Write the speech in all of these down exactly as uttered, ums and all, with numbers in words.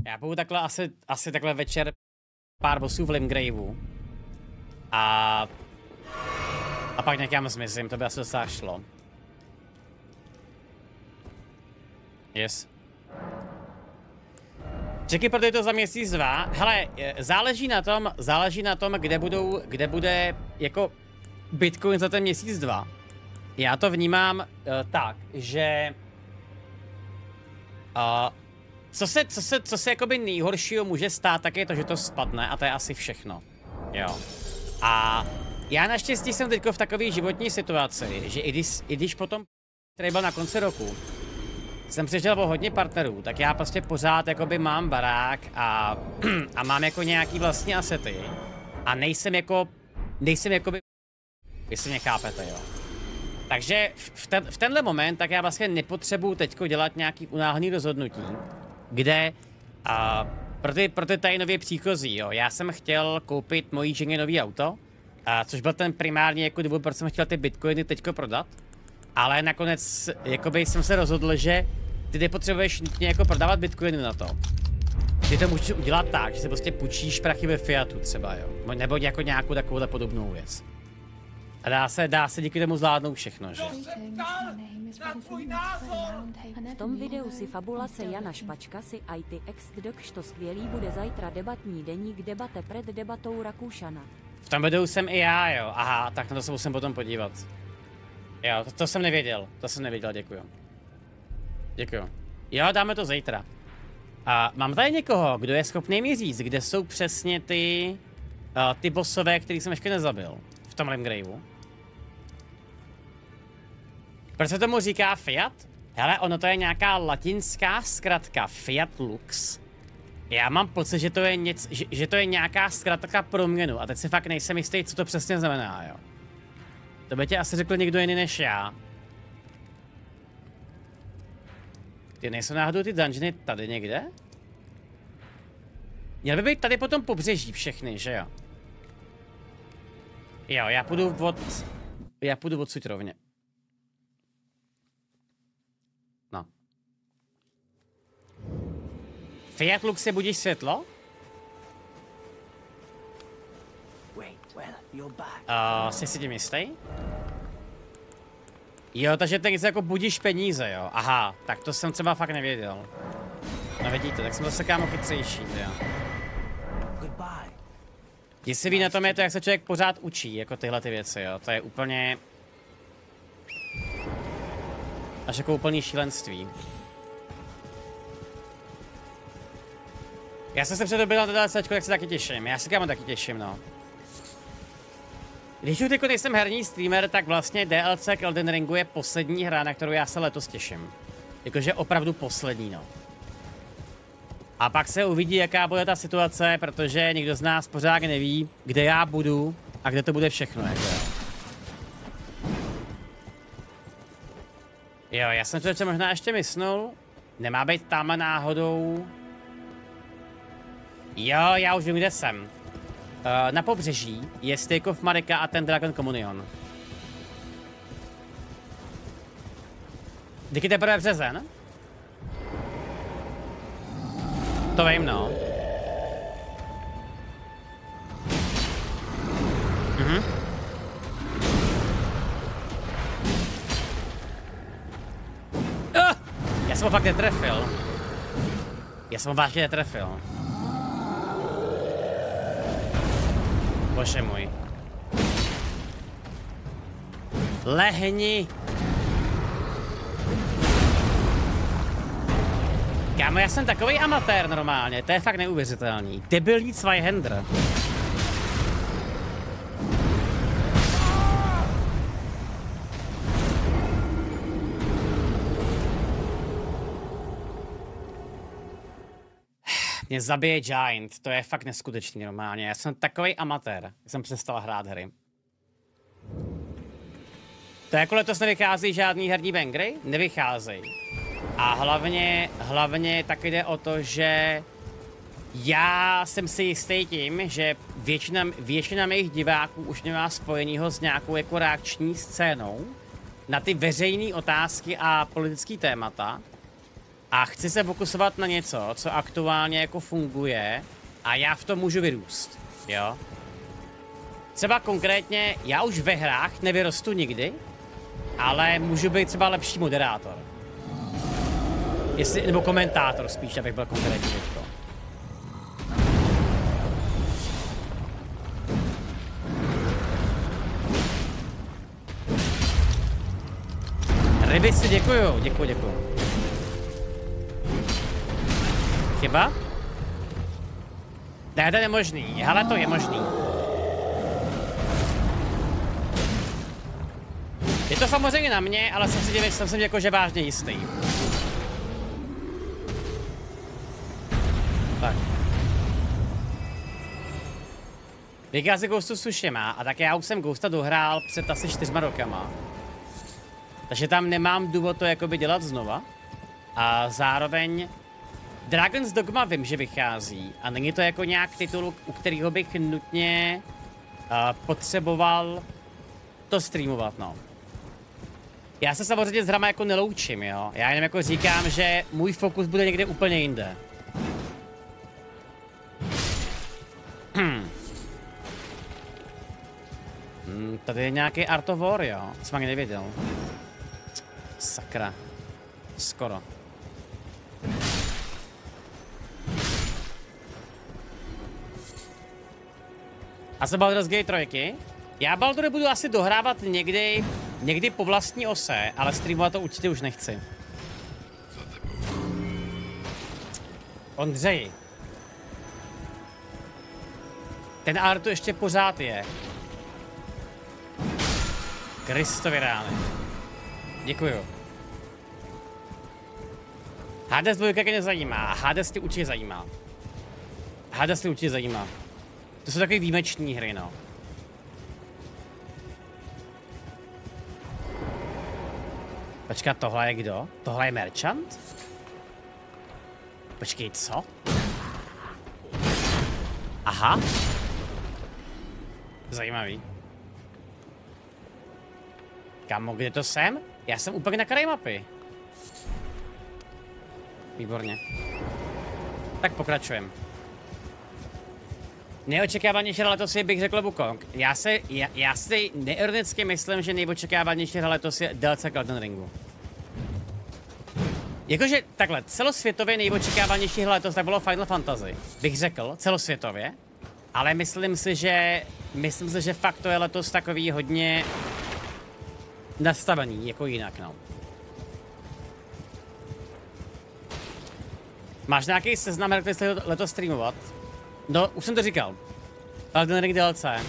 Já budu takhle asi, asi takhle večer pár bossů v Limgraveu. A... A pak někam zmizím, to by asi docela šlo. Yes. Čeky, protože to za měsíc dva. Hele, záleží na tom, záleží na tom, kde budou, kde bude jako Bitcoin za ten měsíc dva. Já to vnímám uh, tak, že uh, co se, co se, co se jakoby nejhoršího může stát, tak je to, že to spadne a to je asi všechno. Jo. A já naštěstí jsem teďko v takové životní situaci, že i když, i když potom, který byl na konci roku, jsem přišel o hodně partnerů, tak já prostě pořád jakoby mám barák a, a mám jako nějaký vlastní asety a nejsem jako, nejsem jakoby, jestli mě chápete, jo. Takže v, ten, v tenhle moment tak já vlastně nepotřebuju teďko dělat nějaký unáhlený rozhodnutí, kde a, pro, ty, pro ty tady nově příchozí, jo, já jsem chtěl koupit mojí ženě nový auto, a, což byl ten primární jako důvod, proč jsem chtěl ty bitcoiny teďko prodat. Ale nakonec, jakoby jsem se rozhodl, že ty nepotřebuješ nutně jako prodávat bitcoiny na to. Ty to můžeš udělat tak, že si prostě půjčíš prachy ve fiatu třeba, jo. Nebo jako nějakou takovouhle podobnou věc. A dá se, dá se díky tomu zvládnout všechno, že? V tom videu si fabulace Jana Špačka si I T X dokž to skvělý bude zajtra debatní deník debate před debatou Rakušana. V tom videu jsem i já, jo. Aha, tak na to se musím potom podívat. Jo, to, to jsem nevěděl, to jsem nevěděl, děkuju. Děkuju. Jo, dáme to zítra. A mám tady někoho, kdo je schopný mi říct, kde jsou přesně ty, uh, ty bossové, který jsem ještě nezabil v tom Limgraveu. Proč se tomu říká Fiat? Hele, ono to je nějaká latinská zkratka, Fiat Lux. Já mám pocit, že to je, něco, že, že to je nějaká zkratka pro měnu a teď si fakt nejsem jistý, co to přesně znamená, jo. To by tě asi řekl někdo jiný než já. Ty nejsou náhodou ty dungeony tady někde? Měl by být tady potom pobřeží všechny, že jo? Jo, já půjdu od... Já půjdu odsud rovně. No. Fiat Lux je budíš světlo? Uh, jsi si tím jistý? Jo, takže teď jako budíš peníze, jo. Aha, tak to jsem třeba fakt nevěděl. No vidíte, tak jsem zase kámo chytřejší, jo. Děsivý na tom je to, jak se člověk pořád učí, jako tyhle ty věci, jo. To je úplně... až jako úplný šílenství. Já jsem se předobil na to DLCčko, tak se taky těším. Já se kámo taky těším, no. Když už jako nejsem herní streamer, tak vlastně D L C k Elden Ringu je poslední hra, na kterou já se letos těším. Jakože opravdu poslední, no. A pak se uvidí, jaká bude ta situace, protože nikdo z nás pořád neví, kde já budu a kde to bude všechno, jako. Jo, já jsem to možná ještě mysnul. Nemá být tam náhodou... Jo, já už vím, kde jsem. Uh, na pobřeží je Stake of Marika a ten Dragon Communion. Díky teprve březen? To vím, no. Mhm. Uh, já jsem ho fakt netrefil. Já jsem ho vážně netrefil. Bože můj. Lehni. Kámo, já jsem takový amatér normálně, to je fakt neuvěřitelný. Debilní Zweihander. Mě zabije Giant, to je fakt neskutečný normálně. Já jsem takovej amatér, já jsem přestal hrát hry. To jako letos nevychází žádný herní bangry? Nevycházejí. A hlavně, hlavně tak jde o to, že já jsem si jistý tím, že většina, většina mých diváků už nemá spojenýho s nějakou jako reakční scénou na ty veřejné otázky a politické témata. A chci se fokusovat na něco, co aktuálně jako funguje a já v tom můžu vyrůst, jo. Třeba konkrétně, já už ve hrách nevyrostu nikdy, ale můžu být třeba lepší moderátor. Jestli, nebo komentátor spíš, abych byl konkrétní teďko. Ryby si děkuju, děkuju, děkuju. Chyba? Ne, to je možný, hele, to je možný. Je to samozřejmě na mě, ale jsem si dělal, jsem si jako, že vážně jistý. Tak. Říká si Ghostu Tsushima, a tak já už jsem Ghosta dohrál před asi čtyřma rokama. Takže tam nemám důvod to jakoby dělat znova. A zároveň Dragon's Dogma vím, že vychází a není to jako nějak titul, u kterého bych nutně uh, potřeboval to streamovat, no. Já se samozřejmě s hrama jako neloučím, jo. Já jenom jako říkám, že můj fokus bude někde úplně jinde. Hmm. Hmm, tady je nějaký Art of War, jo. Jsem ani nevěděl. Sakra. Skoro. A se Baldur's Gate tři? Já Baldury budu asi dohrávat někdy, někdy po vlastní ose, ale streamovat to určitě už nechci. Ondřej. Ten art tu ještě pořád je. Kristovi rány. Děkuju. Hades dva tě nezajímá, Hades tě určitě zajímá. Hades tě určitě zajímá. To jsou takové výjimeční hry, no. Počkat, tohle je kdo? Tohle je Merchant? Počkej, co? Aha. Zajímavý. Kamo, kde to jsem? Já jsem úplně na kraji mapy. Výborně. Tak pokračujeme. Neočekávanější hra letos je, bych řekl, Wukong. Já si, já, já si neironicky myslím, že nejočekávanější hra letos je D L C Elden Ringu. Jakože takhle, celosvětově nejočekávanější hra letos tak bylo Final Fantasy. Bych řekl, celosvětově. Ale myslím si, že, myslím si, že fakt to je letos takový hodně nastavený, jako jinak, no. Máš nějaký seznam her, který jsi letos streamovat? No, už jsem to říkal. Elden Ring D L C.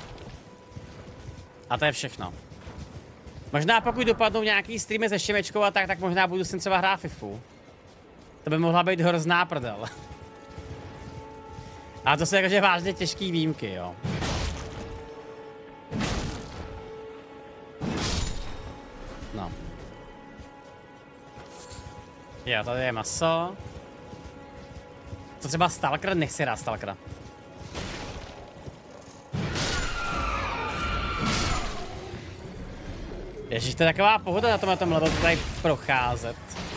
A to je všechno. Možná pokud dopadnou nějaký streamy se Šimečkou a tak, tak možná budu si třeba hrát FIFU. To by mohla být hrozná prdel. A to jsou jakože vážně těžký výjimky, jo. No. Jo, tady je maso. Co třeba Stalker? Nechci rád Stalkera. Ježiš, to je taková pohoda na tom na tom levelu tady procházet.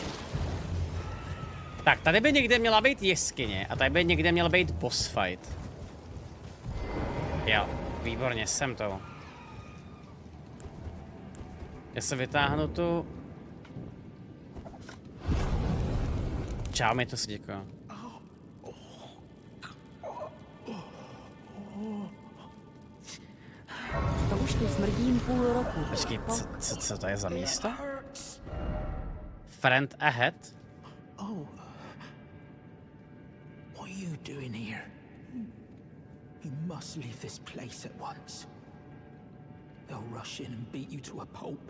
Tak, tady by někde měla být jeskyně a tady by někde měl být boss fight. Jo, výborně, jsem to. Já se vytáhnu tu... Čau, mi to si děkuju. To už tu smrdím půl roku. Počkej, co, co, co to je za místo? Friend ahead? Oh. What are you doing here? You must leave this place at once. They'll rush in and beat you to a pulp.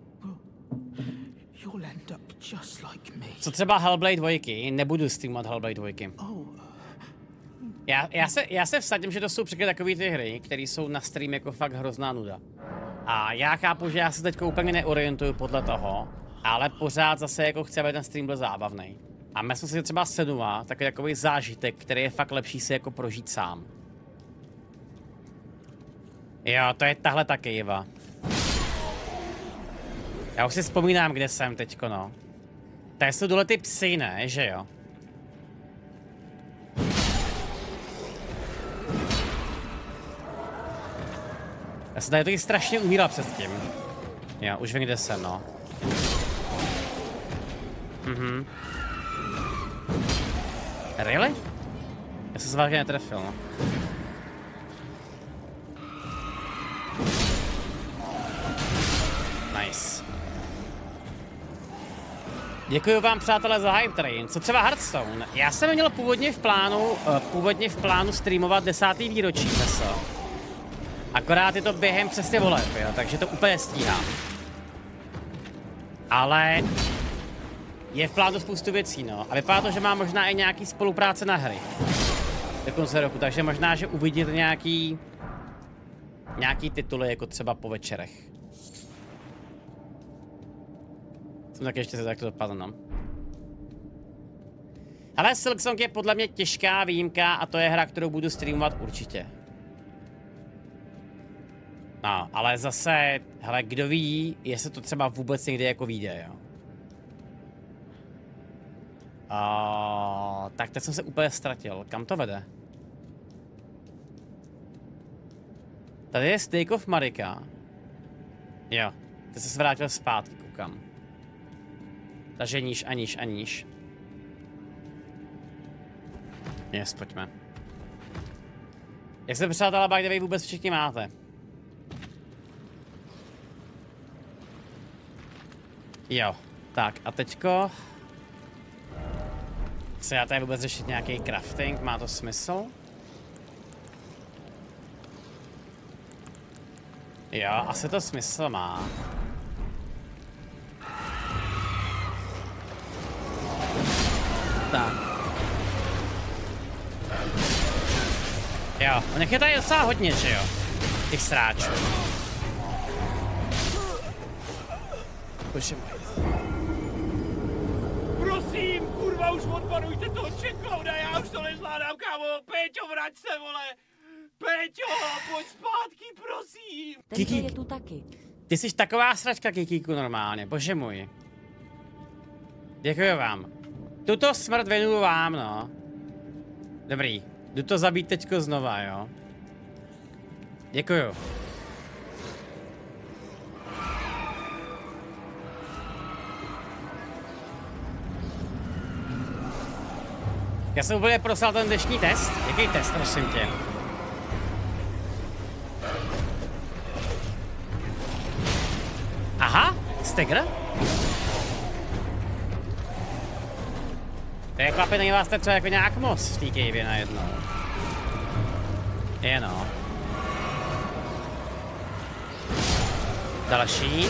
You'll end up just like me. Co třeba Hellblade dva? Nebudu streamovat Hellblade dva. Oh. Já, já, se, já se vsadím, že to jsou překvět takové ty hry, které jsou na stream jako fakt hrozná nuda. A já chápu, že já se teď úplně neorientuju podle toho, ale pořád zase jako chci, aby ten stream byl zábavný. A myslím si, že třeba Senua, takový takový zážitek, který je fakt lepší si jako prožít sám. Jo, to je tahle ta kejva. Já už si vzpomínám, kde jsem teďko, no. Tady jsou dole ty psy, ne, že jo? Já jsem tady taky strašně umíral předtím. Jo, už vím, kde jsem, no. Mhm. Really? Já jsem se vážně netrefil, no. Nice. Děkuji vám, přátelé, za Hype Train. Co třeba Hearthstone? Já jsem měl původně v plánu, uh, původně v plánu streamovat desátý výročí Teso. Akorát je to během přesně voleb, jo, takže to úplně stíhám. Ale je v plánu spoustu věcí, no. A vypadá to, že má možná i nějaký spolupráce na hry. Do konce roku, takže možná, že uvidíte nějaký nějaký tituly, jako třeba po večerech. Jsem tak ještě se tak to dopadlo, no. Ale Silksong je podle mě těžká výjimka a to je hra, kterou budu streamovat určitě. No, ale zase, hele, kdo ví, jestli to třeba vůbec někdy jako vyjde, jo. Uh, tak teď jsem se úplně ztratil. Kam to vede? Tady je Stake of Marika. Jo, teď se vrátil zpátky, koukám. Takže níž a níž a níž. Yes, pojďme. Jak se přátelé, by the way, vůbec všichni máte? Jo, tak a teďko... Chci já tady vůbec řešit nějaký crafting, má to smysl? Jo, asi to smysl má. Tak. Jo, nech je tady docela hodně, že jo? Těch sráčů. Bože můj. Prosím, kurva, už odpadujte toho checklouda, já už to nezvládám, kámo. Péťo, vrať se, vole. Péťo, pojď zpátky, prosím. Tento je tu taky. Ty jsi taková sračka, Kikíku, normálně, bože můj. Děkuji vám. Tuto smrt věnuju vám, no. Dobrý, jdu to zabít teďko znova, jo. Děkuju. Já jsem úplně prosil ten dnešní test. Jaký test, prosím tě? Aha, Stegr? To je chlapi, není vás teď třeba jako nějak moc v té cave najednou. Je no. Další.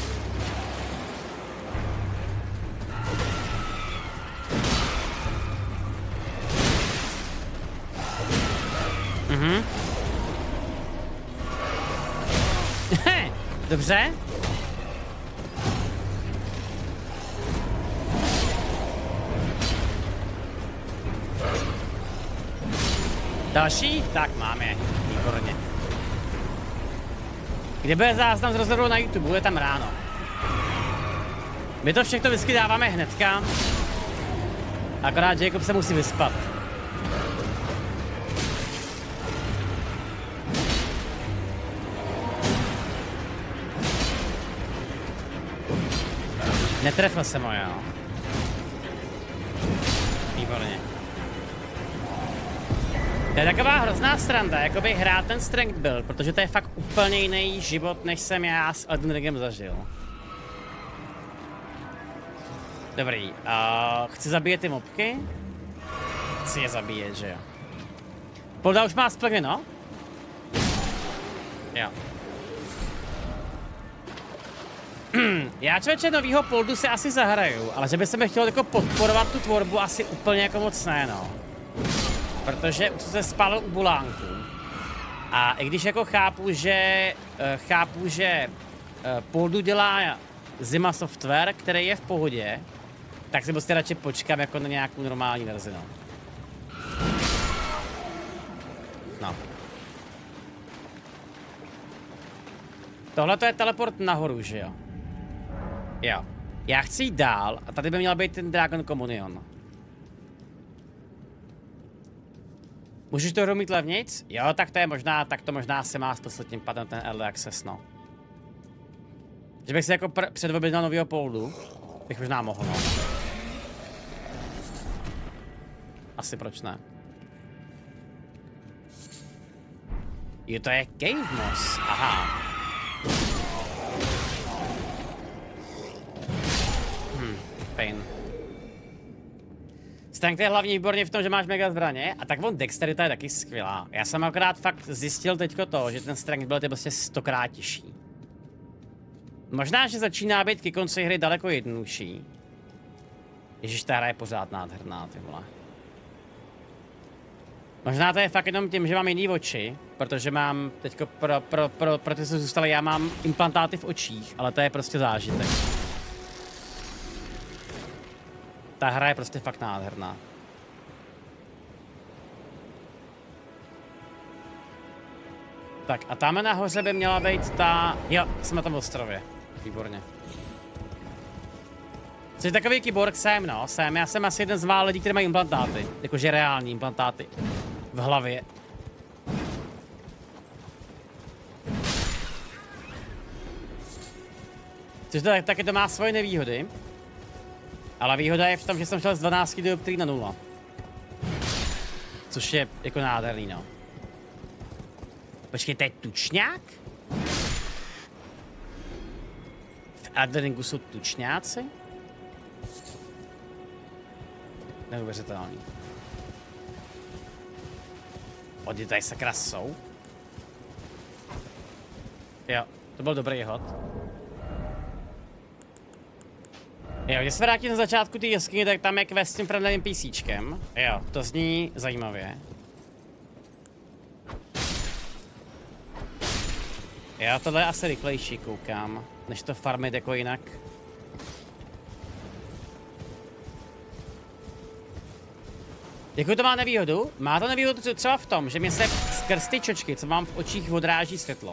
Mhm. Dobře. Další? Tak máme. Výborně. Kde bude záznam z rozhovoru na YouTube? Bude tam ráno. My to všechno vždycky dáváme hnedka. Akorát Jacob se musí vyspat. Netrefil jsem ho, jo. Výborně. To je taková hrozná sranda, jakoby hrát ten strength build, protože to je fakt úplně jiný život, než jsem já s Elden Ringem zažil. Dobrý, uh, chci zabíjet ty mobky? Chci je zabíjet, že jo. Polda už má splněno? Jo. Já člověče novýho Poldu si asi zahraju, ale že by se mi chtělo jako podporovat tu tvorbu asi úplně jako moc ne, no. Protože už se spálil u Bulánku. A i když jako chápu, že chápu, že Poldu dělá Zima Software, který je v pohodě, tak si prostě radši počkám jako na nějakou normální verzi, no. No. Tohle to je teleport nahoru, že jo? Jo. Já chci jít dál a tady by měl být ten Dragon Communion. Můžeš to mít levnějc? Jo, tak to je možná, tak to možná se má spustit tím padem ten Early Access, no. Že bych si jako předobjednal novýho poldu, bych možná mohl, no. Asi proč ne. Jo, to je Cave Moss, aha. Hm, pain. Strength je hlavně výborně v tom, že máš mega zbraně, a tak on dexterita je taky skvělá. Já jsem akorát fakt zjistil teďko to, že ten strength byl prostě stokrát těžší. Možná, že začíná být ke konci hry daleko jednodušší. Ježiš, ta hra je pořád nádherná, ty vole. Možná to je fakt jenom tím, že mám jiný oči, protože mám teďko pro, pro, pro, pro ty, co zůstali, já mám implantáty v očích, ale to je prostě zážitek. Ta hra je prostě fakt nádherná. Tak a tam nahoře by měla být ta... Jo, jsem na tom ostrově. Výborně. Což takový kyborg jsem, no, jsem. Já jsem asi jeden z mála lidí, kteří mají implantáty. Jakože reální implantáty. V hlavě. Což to, taky to má svoje nevýhody. Ale výhoda je v tom, že jsem šel z dvanácti dioptrií na nula. Což je jako nádherný, no. Počkej, to je tučňák? V Elden Ringu jsou tučňáci? Neuvěřitelný. Oni tady sakra jsou? Jo, to byl dobrý hod. Jo, když se vrátím na začátku té jeskyně, tak tam je quest s tím friendlivým PCčkem. Jo, to zní zajímavě. Jo, tohle je asi rychlejší, koukám, než to farmit jako jinak. Jakou to má nevýhodu? Má to nevýhodu třeba v tom, že mě se skrz ty čočky, co mám v očích, odráží světlo.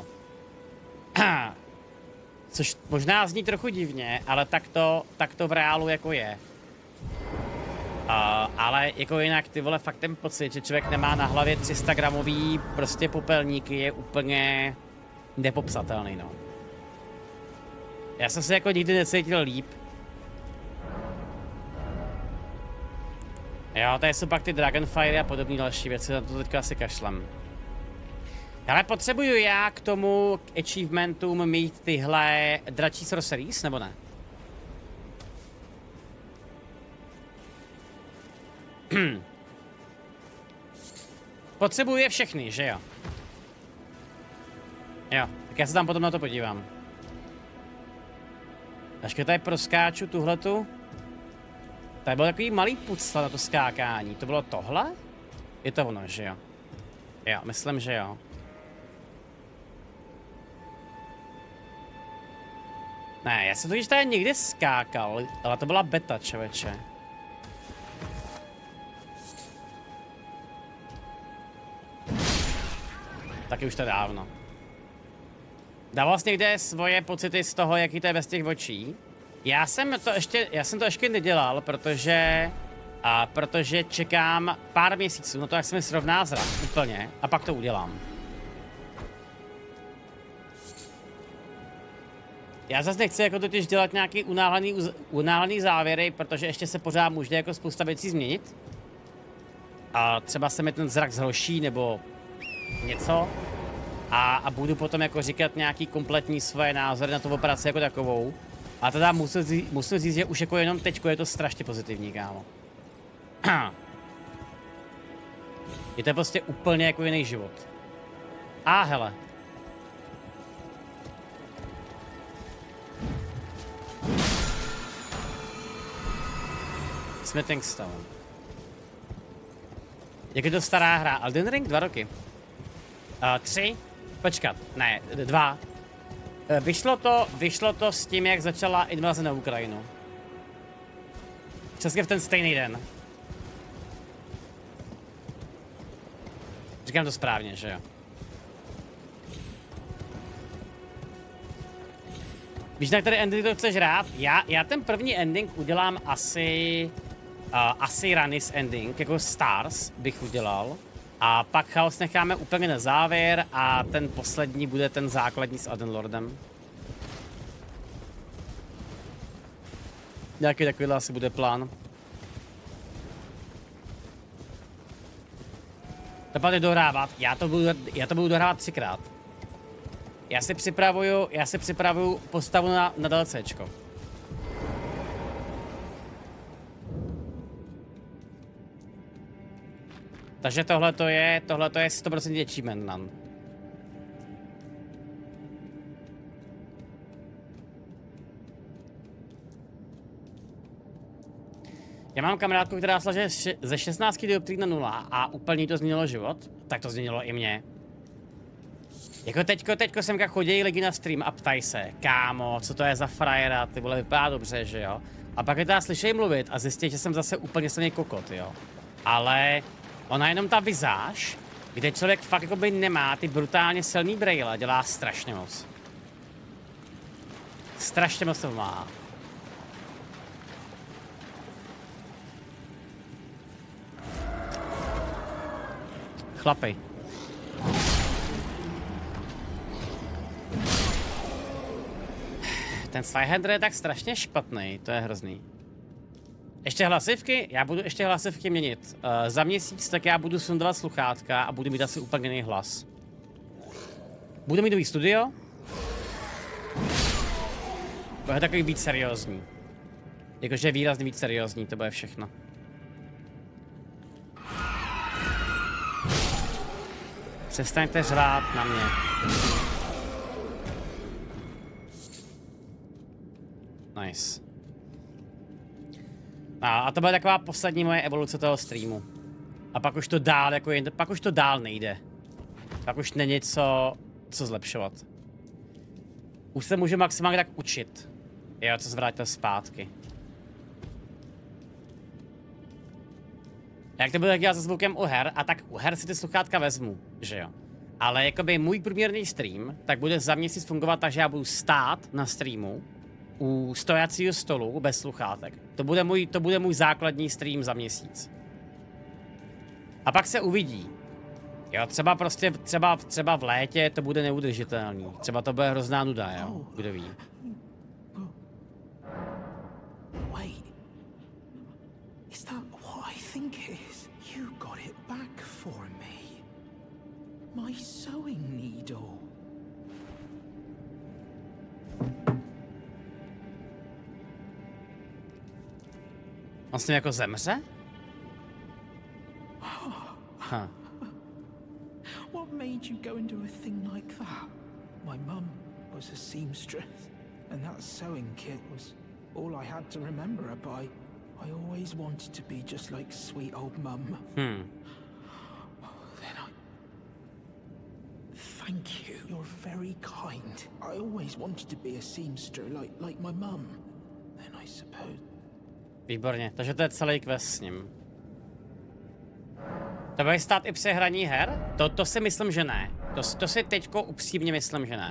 Což možná zní trochu divně, ale tak to, tak to v reálu jako je. Uh, ale jako jinak, ty vole, fakt ten pocit, že člověk nemá na hlavě tři sta gramový prostě popelníky, je úplně nepopsatelný, no. Já jsem se jako nikdy necítil líp. Jo, tady jsou pak ty Dragonfire a podobné další věci, na to teďka asi kašlem. Ale potřebuju já k tomu k achievementům mít tyhle dračí sorceries, nebo ne? Potřebuju je všechny, že jo? Jo, tak já se tam potom na to podívám. Až když tady proskáču tuhletu. Tady byl takový malý pucle na to skákání. To bylo tohle? Je to ono, že jo? Jo, myslím, že jo. Ne, já jsem totiž tady někde skákal, ale to byla beta, člověče. Taky už to dávno. Dával jsi někde svoje pocity z toho, jaký to je bez těch očí? Já jsem to ještě, já jsem to ještě nedělal, protože... A protože čekám pár měsíců na to, jak se mi srovná zrak úplně, a pak to udělám. Já zase nechci jako totiž dělat nějaký unáhlený, unáhlený závěry, protože ještě se pořád může jako spousta věcí změnit. A třeba se mi ten zrak zhorší nebo něco. A, a budu potom jako říkat nějaký kompletní svoje názory na tu operaci jako takovou. A teda musím říct, musím říct, že už jako jenom teďko je to strašně pozitivní, kámo. Je to prostě úplně jako jiný život. A hele. Smithing Stone. Jak je to stará hra? Elden Ring dva roky. Uh, tři? Počkat, ne, dva. Uh, vyšlo to, vyšlo to s tím, jak začala invaze na Ukrajinu. Přesně v ten stejný den. Říkám to správně, že jo? Víš, na který ending to chceš hrát? Já, já ten první ending udělám asi... Uh, asi Ranis ending, jako Stars bych udělal. A pak Chaos necháme úplně na závěr a ten poslední bude ten základní s Adenlordem. Nějaký takovýhle asi bude plán. To pak dohrávat. Já to budu, já to budu dohrávat třikrát. Já si připravuju, já si připravuju postavu na, na DLCčko. Takže tohle to je, tohle to je sto procent achievement nan. Já mám kamarádku, která slaže ze šestnácti dioptrií na nula a úplně to změnilo život. Tak to změnilo i mě. Jako teďko, teďko semka chodí lidi na stream a ptají se, kámo, co to je za frajera, ty vole, vypadá dobře, že jo? A pak je teda slyšej mluvit a zjistí, že jsem zase úplně samý kokot, jo? Ale ona jenom ta vizáž, kde člověk fakt jakoby nemá ty brutálně silný brejle, dělá strašně moc. Strašně moc to má. Chlapi. Ten Skyhander je tak strašně špatný, to je hrozný. Ještě hlasivky? Já budu ještě hlasivky měnit. Uh, za měsíc tak já budu sundovat sluchátka a budu mít asi úplně jiný hlas. Budu mít nový studio. Bude takový víc seriózní. Jakože výrazně víc seriózní, to bude všechno. Přestaňte řvát na mě. Nice. A, a to byla taková poslední moje evoluce toho streamu. A pak už to dál, jako jen, pak už to dál nejde. Pak už není co, co zlepšovat. Už se můžu maximálně tak učit. Jo, co zvrátil zpátky. Jak to bude dělat se zvukem u her, a tak u her si ty sluchátka vezmu, že jo. Ale jakoby můj průměrný stream, tak bude za měsíc fungovat tak, že já budu stát na streamu u stojacího stolu bez sluchátek. To bude můj, to bude můj základní stream za měsíc. A pak se uvidí. Jo, třeba prostě, třeba, třeba v létě to bude neudržitelný. Třeba to bude hrozná nuda, jo, kdo ví. Wait. Is that what I think it is? You got it back for me. My sewing needle. On s ním jako zemře? Huh. What made you go and do a thing like that? My mum was a seamstress, and that sewing kit was all I had to remember her by. I always wanted to be just like sweet old mum. Hmm. Then I... Thank you. You're very kind. I always wanted to be a seamster like, like my mum. Then I suppose... Výborně, takže to je celý quest s ním. To bude stát i při hraní her? To, to si myslím, že ne. To, to si teďko upřímně myslím, že ne.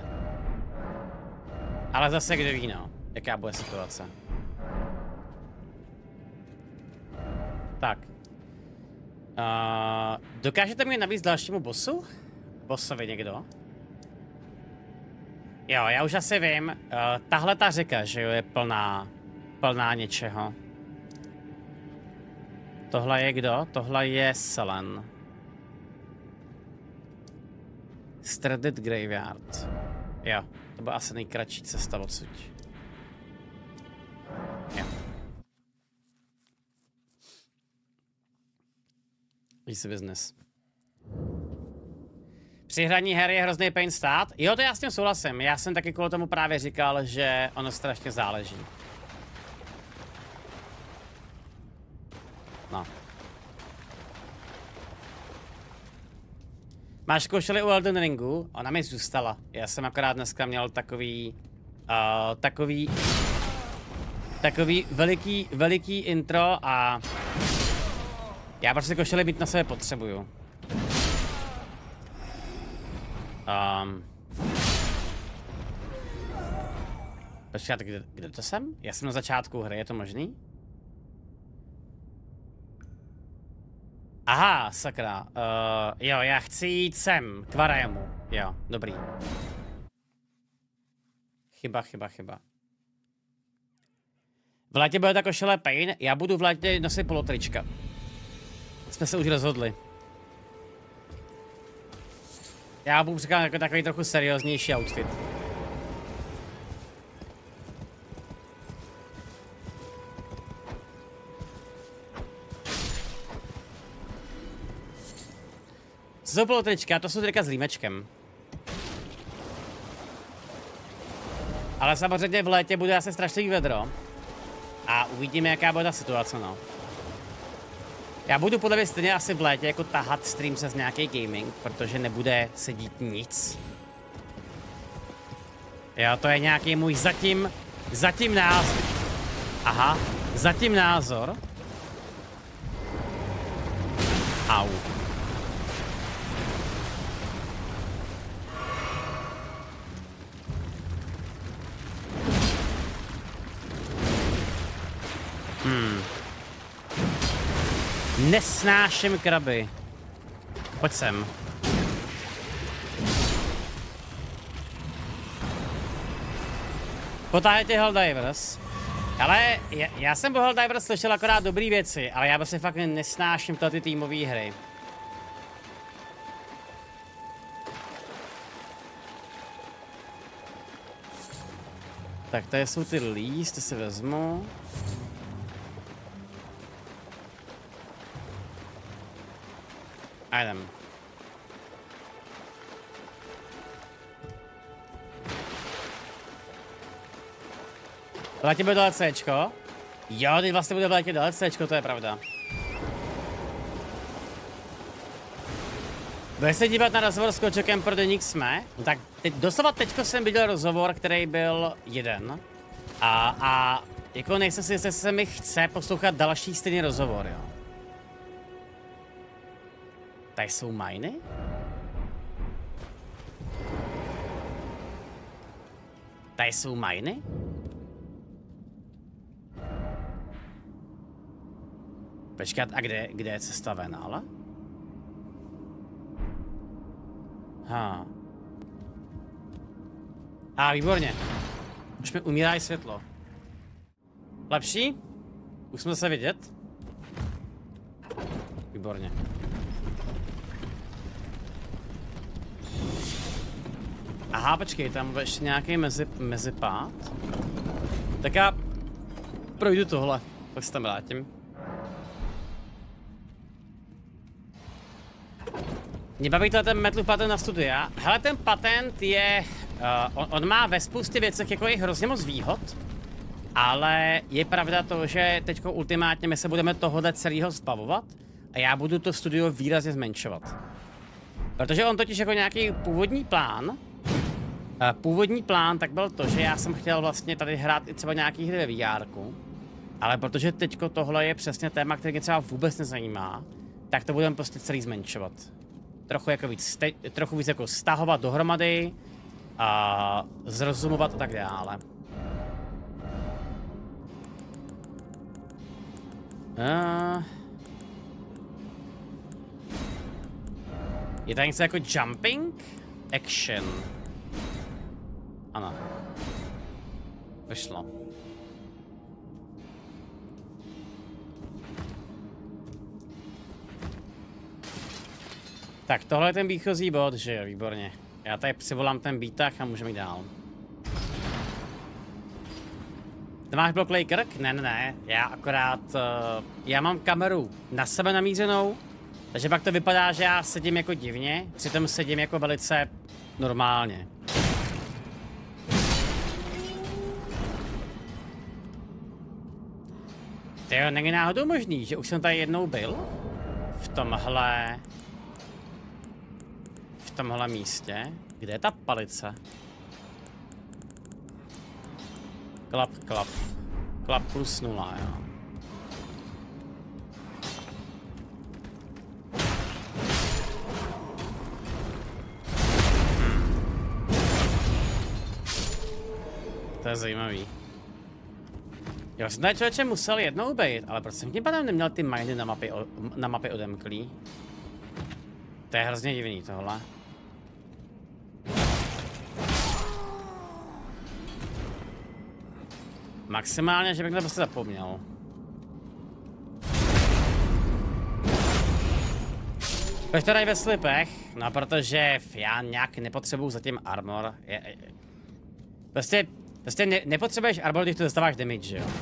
Ale zase kdo ví, no, jaká bude situace. Tak. Uh, dokážete mi navíc dalšímu bossu? Bossovi někdo? Jo, já už asi vím. Uh, tahle ta řeka, že jo, je plná, plná něčeho. Tohle je kdo? Tohle je Selen. Stranded Graveyard. Jo, to byla asi nejkratší cesta odsud. Jo. Easy business. Při hraní her je hrozný pain stát. Jo, to já s tím souhlasím. Já jsem taky kvůli tomu právě říkal, že ono strašně záleží. No. Máš košili u Elden Ringu? Ona mi zůstala. Já jsem akorát dneska měl takový... Uh, takový... Takový veliký, veliký intro a... Já prostě košili mít na sebe potřebuju. Um. Počkat, kde, kde to jsem? Já jsem na začátku hry, je to možný? Aha, sakra. Uh, jo, já chci jít sem, k Varemu. Jo, dobrý. Chyba, chyba, chyba. V létě bude ta košile Pain, já budu v létě nosit polotrička. Jsme se už rozhodli. Já budu říkat jako takový trochu serióznější outfit. Co jsou polotrička? To jsou teďka s límečkem. Ale samozřejmě v létě bude asi strašný vedro. A uvidíme, jaká bude ta situace, no. Já budu podle mě stejně asi v létě jako tahat stream se z nějaký gaming, protože nebude sedít nic. Jo, to je nějaký můj zatím, zatím názor. Aha, zatím názor. Au. Hmm. Nesnáším kraby. Pojď sem. Potáhejte Helldivers. Ale já, já jsem po Helldivers slyšel akorát dobrý věci, ale já prostě fakt nesnáším tyhle ty týmové hry. Tak tady jsou ty líst, ty si vezmu. A jdem. V létě bude DLCčko? Jo, teď vlastně bude v létě DLCčko, to je pravda. Budeš se dívat na rozhovor s Kočokem pro deník Jsme? No tak teď, doslova teďko jsem viděl rozhovor, který byl jeden. A, a jako nejsem si, jestli se mi chce poslouchat další stejný rozhovor, jo. Tady jsou miny? Tady jsou miny? Počkat, a kde, kde je cesta ven, ale? Ha. A, výborně. Už mi umírá i světlo. Lepší? Už jsme se vidět? Výborně. Aha, počkej, tam bude ještě nějaký mezi, mezipád. Tak já projdu tohle, pak se tam vrátím. Mě baví tohle ten Metlův patent na studia. Hele, ten patent je... Uh, on, on má ve spoustě věcech jako je hrozně moc výhod. Ale je pravda to, že teďko ultimátně my se budeme tohohle celého zbavovat. A já budu to studio výrazně zmenšovat. Protože on totiž jako nějaký původní plán... Původní plán tak byl to, že já jsem chtěl vlastně tady hrát i třeba nějaký hry ve V R ku, ale protože teďko tohle je přesně téma, který mě třeba vůbec nezajímá, tak to budeme prostě celý zmenšovat. Trochu jako víc, trochu víc jako stahovat dohromady a zrozumovat a tak dále. Uh... Je tady něco jako jumping? Action. Ano. Vyšlo. Tak tohle je ten výchozí bod, že jo, výborně. Já tady přivolám ten výtah a můžeme jít dál. Ty máš bloklej krk? Ne, ne, ne, já akorát, uh, já mám kameru na sebe namířenou, takže pak to vypadá, že já sedím jako divně, přitom sedím jako velice normálně. Tyjo, není náhodou možný, že už jsem tady jednou byl? V tomhle... V tomhle místě? Kde je ta palice? Klap, klap. Klap plus nula, jo. To je zajímavý. Jo, jsem tady člověče musel jednou být, ale proč jsem tím pádem neměl ty miny na mapy, na mapy odemklý? To je hrozně divný tohle. Maximálně, že bych to prostě zapomněl. Proč to dají ve slipech? No, protože já nějak nepotřebuju zatím armor. Je, je. Prostě, prostě ne, nepotřebuješ armor, když to dostáváš damage, že jo?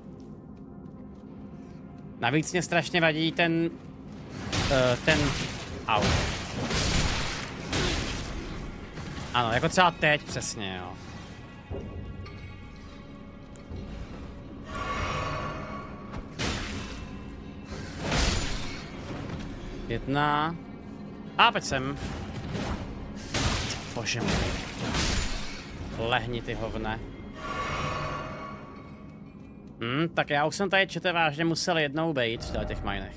Navíc mě strašně vadí ten... Uh, ten... Au. Ano, jako třeba teď přesně, jo. Jedna. A pojď sem. Bože můj. Lehni ty hovne. Hm, tak já už jsem tady čete vážně musel jednou bejt v těch minech.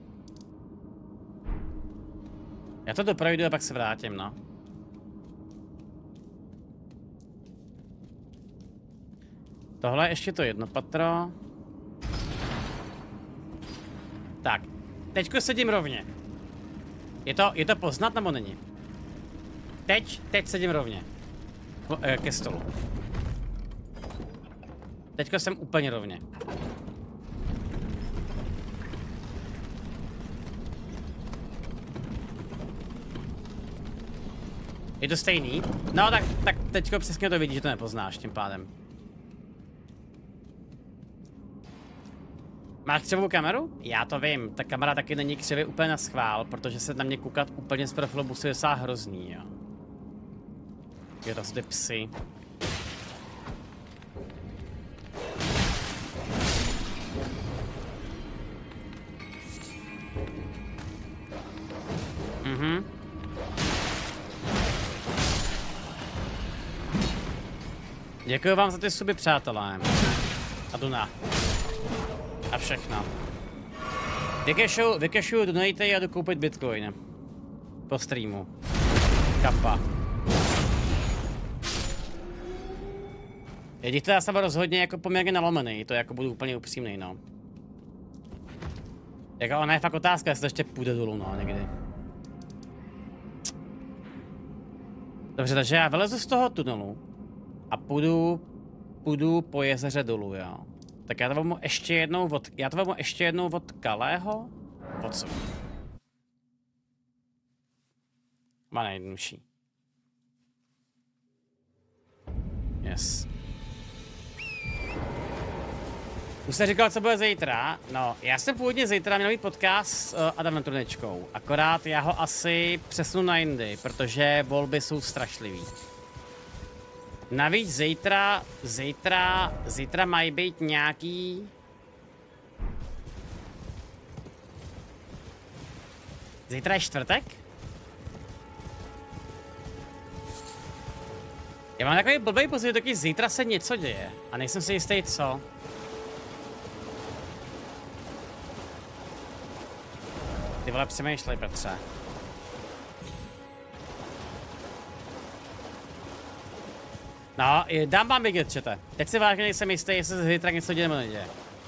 Já to doprojdu a pak se vrátím, no. Tohle je ještě to jedno patro. Tak, teďko sedím rovně. Je to, je to poznat nebo není? Teď, teď sedím rovně. Ke stolu. Teďko jsem úplně rovně. Je to stejný? No tak, tak teďko přesně to vidíš, že to nepoznáš tím pádem. Máš křivou kameru? Já to vím, ta kamera taky není křivě úplně na schvál, protože se na mě koukat úplně z profilu busu je docela hrozný, jo. Je to ty psy. Mhm. Děkuji vám za ty suby, přátelé. A Duna. A všechno. Vykešuju, vykešuju, donate a jdu koupit bitcoin. Po streamu. Kapa. Jedich to já jsem rozhodně jako poměrně nalomený, to jako budu úplně upřímný, no. Jako ona je fakt otázka, jestli to ještě půjde dolů, no, někdy. Dobře, takže já vylezu z toho tunelu a půjdu, půjdu po jezeře dolů, jo. Tak já to vezmu ještě jednou od, já to vezmu ještě jednou od Kalého? Od co? Má nejjednodušší. Yes. Už jsem říkal, co bude zítra. No, já jsem původně zítra měl mít podcast s uh, Adamem Trnečkou. Akorát já ho asi přesunu na jindy, protože volby jsou strašlivý. Navíc zítra, zítra, zítra mají být nějaký... Zítra je čtvrtek? Já mám takový blbý pocit, že zítra se něco děje a nejsem si jistý co. Ty vole, přemýšlej, Petře. No, dám vám vidět, čete. Teď si vážně nejsem jistý, jestli se zítra něco děje nebo neděje.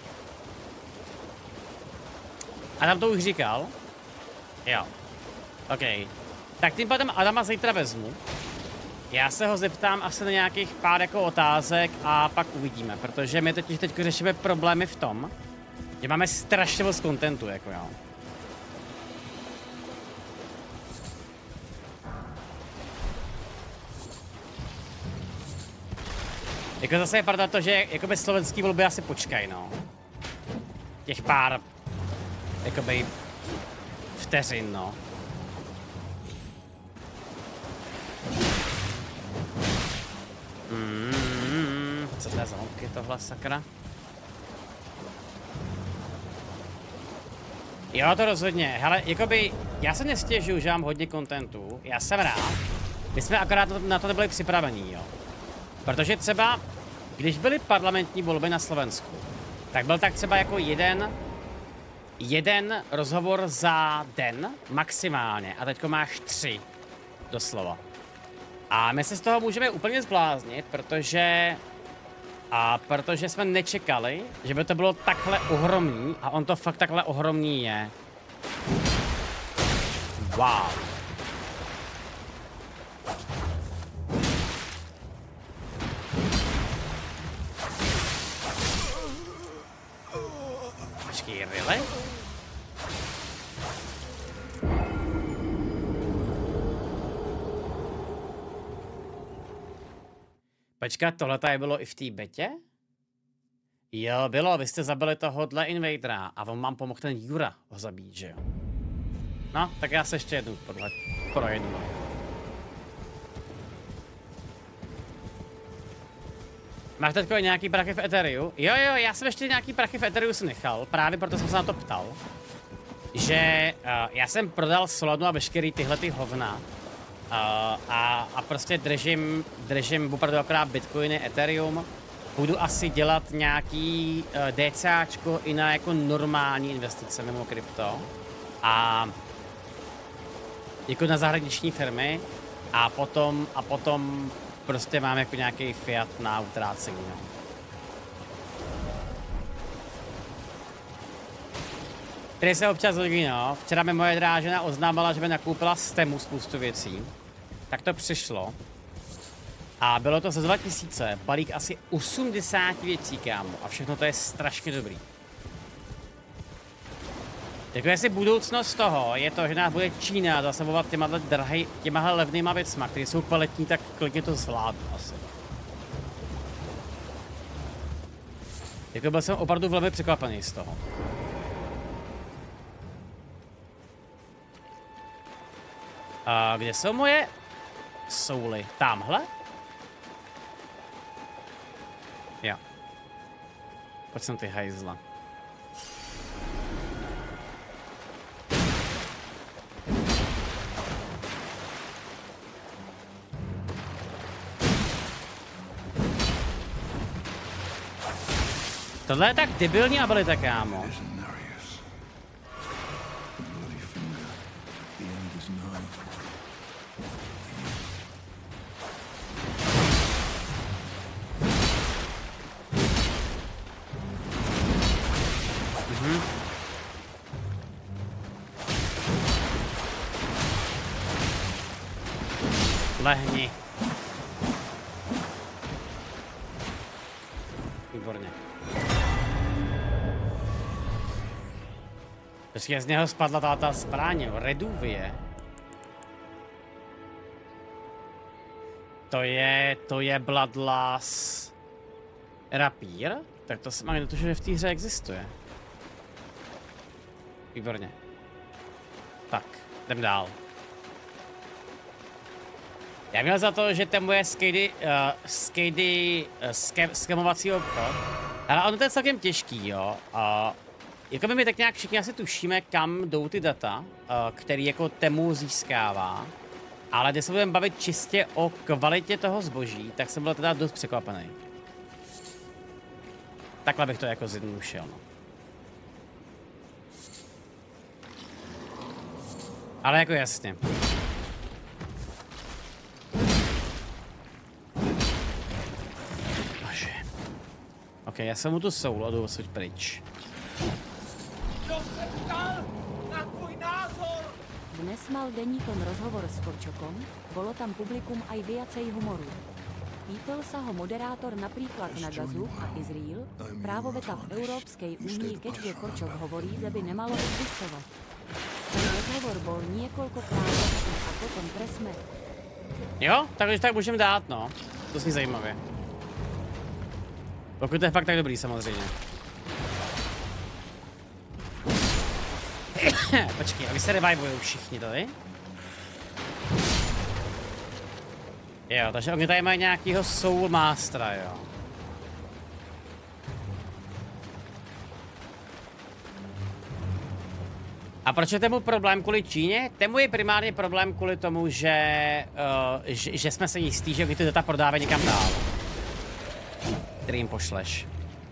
Adam to už říkal? Jo. OK. Tak tím pádem Adama zítra vezmu. Já se ho zeptám asi na nějakých pár jako otázek a pak uvidíme, protože my totiž teď řešíme problémy v tom, že máme strašně moc kontentu, jako jo. Jako zase je pravda to, že jakoby slovenský volby asi počkají, no. Těch pár, jakoby, vteřin, no. Mm, co to je za mopky tohle, sakra? Jo, to rozhodně. Hele, jakoby, já se nestěžuju, že mám hodně kontentu. Já jsem rád. My jsme akorát na to nebyli připravení, jo. Protože třeba, když byly parlamentní volby na Slovensku, tak byl tak třeba jako jeden, jeden rozhovor za den maximálně a teďko máš tři, doslova. A my se z toho můžeme úplně zbláznit, protože A protože jsme nečekali, že by to bylo takhle ohromný, a on to fakt takhle ohromný je. Wow. Počkej, really? Počkat, tohle tady bylo i v té betě? Jo, bylo, vy jste zabili tohohle invadera a on vám pomohl ten Jura ho zabít, že jo? No, tak já se ještě jednou podle projedu. Máš teďko nějaký prachy v Ethereum? Jo, jo, já jsem ještě nějaký prachy v Ethereum si nechal, právě proto jsem se na to ptal. Že uh, já jsem prodal Solanu a veškerý tyhle ty hovna. Uh, a, a prostě držím, držím opravdu akorát Bitcoiny, Ethereum. Budu asi dělat nějaký uh, DCáčko i na jako normální investice mimo krypto. A jako na zahraniční firmy. A potom, a potom prostě mám jako nějaký fiat na utrácení. No. Tady se občas hodí, no. Včera mi moje drážena oznámila, že by nakoupila z Temu spoustu věcí. Tak to přišlo. A bylo to za dva tisíce, balík asi osmdesát věcí, kámo. A všechno to je strašně dobrý. Jako jestli budoucnost toho je to, že nás bude Čína zasobovat těma drahej, těma levnýma věcma, které jsou kvalitní, tak klidně to zvládnu asi. Jako byl jsem opravdu velmi překvapený z toho. A kde jsou moje souly? Támhle? Jo. Pojď sem ty hajzla. Tohle je tak debilní abilita, kámo. Mhm. Lehni. Výborně. Počkej, z něho spadla ta, ta zbraň, Reduvie. To je, to je Bloodlust rapír? Tak to jsem ani netušil, že v té hře existuje. Výborně. Tak, jdem dál. Já měl za to, že ten moje skady, uh, skady, uh, ske, skemovací obchod, ale ono to je celkem těžký, jo. Uh, jako my tak nějak všichni asi tušíme, kam jdou ty data, uh, který jako Temu získává. Ale když se budeme bavit čistě o kvalitě toho zboží, tak jsem byl teda dost překvapený. Takhle bych to jako zjednodušil, no. Ale jako jasně. Bože. Ok, já jsem mu tu soul a jdu odsud pryč. Dnes mal deníkom rozhovor s Korčokom, bolo tam publikum aj viacej humoru. Pýtal sa ho moderátor napríklad na Gazu a Izrael, právoveta v Európskej únii, keďže Korčok hovorí, že by nemalo existovať. Ten rozhovor bol niekoľkokrát lepší a potom presme. Jo, takže tak můžeme dát, no. To zní zajímavě. Pokud to je fakt tak dobrý, samozřejmě. Počkej, aby se revivujou všichni tady. Jo, takže oni tady mají nějakýho Soul Mastera, jo. A proč je Temu problém kvůli Číně? Temu je primárně problém kvůli tomu, že, uh, že, že jsme se jistí, že ty data prodávají někam dál. Který jim pošleš.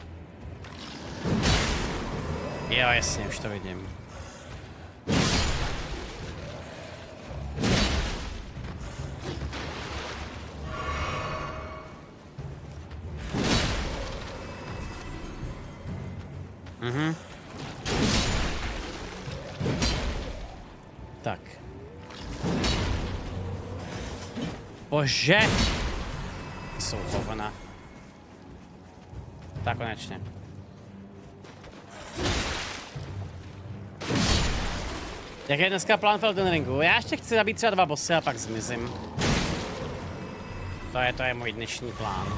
Jo, jasně, už to vidím. Mhm. Tak. Bože! Jsou hovna. Tak konečně. Jak je dneska plán v Elden Ringu? Já ještě chci zabít třeba dva bossy a pak zmizím. To je, to je můj dnešní plán.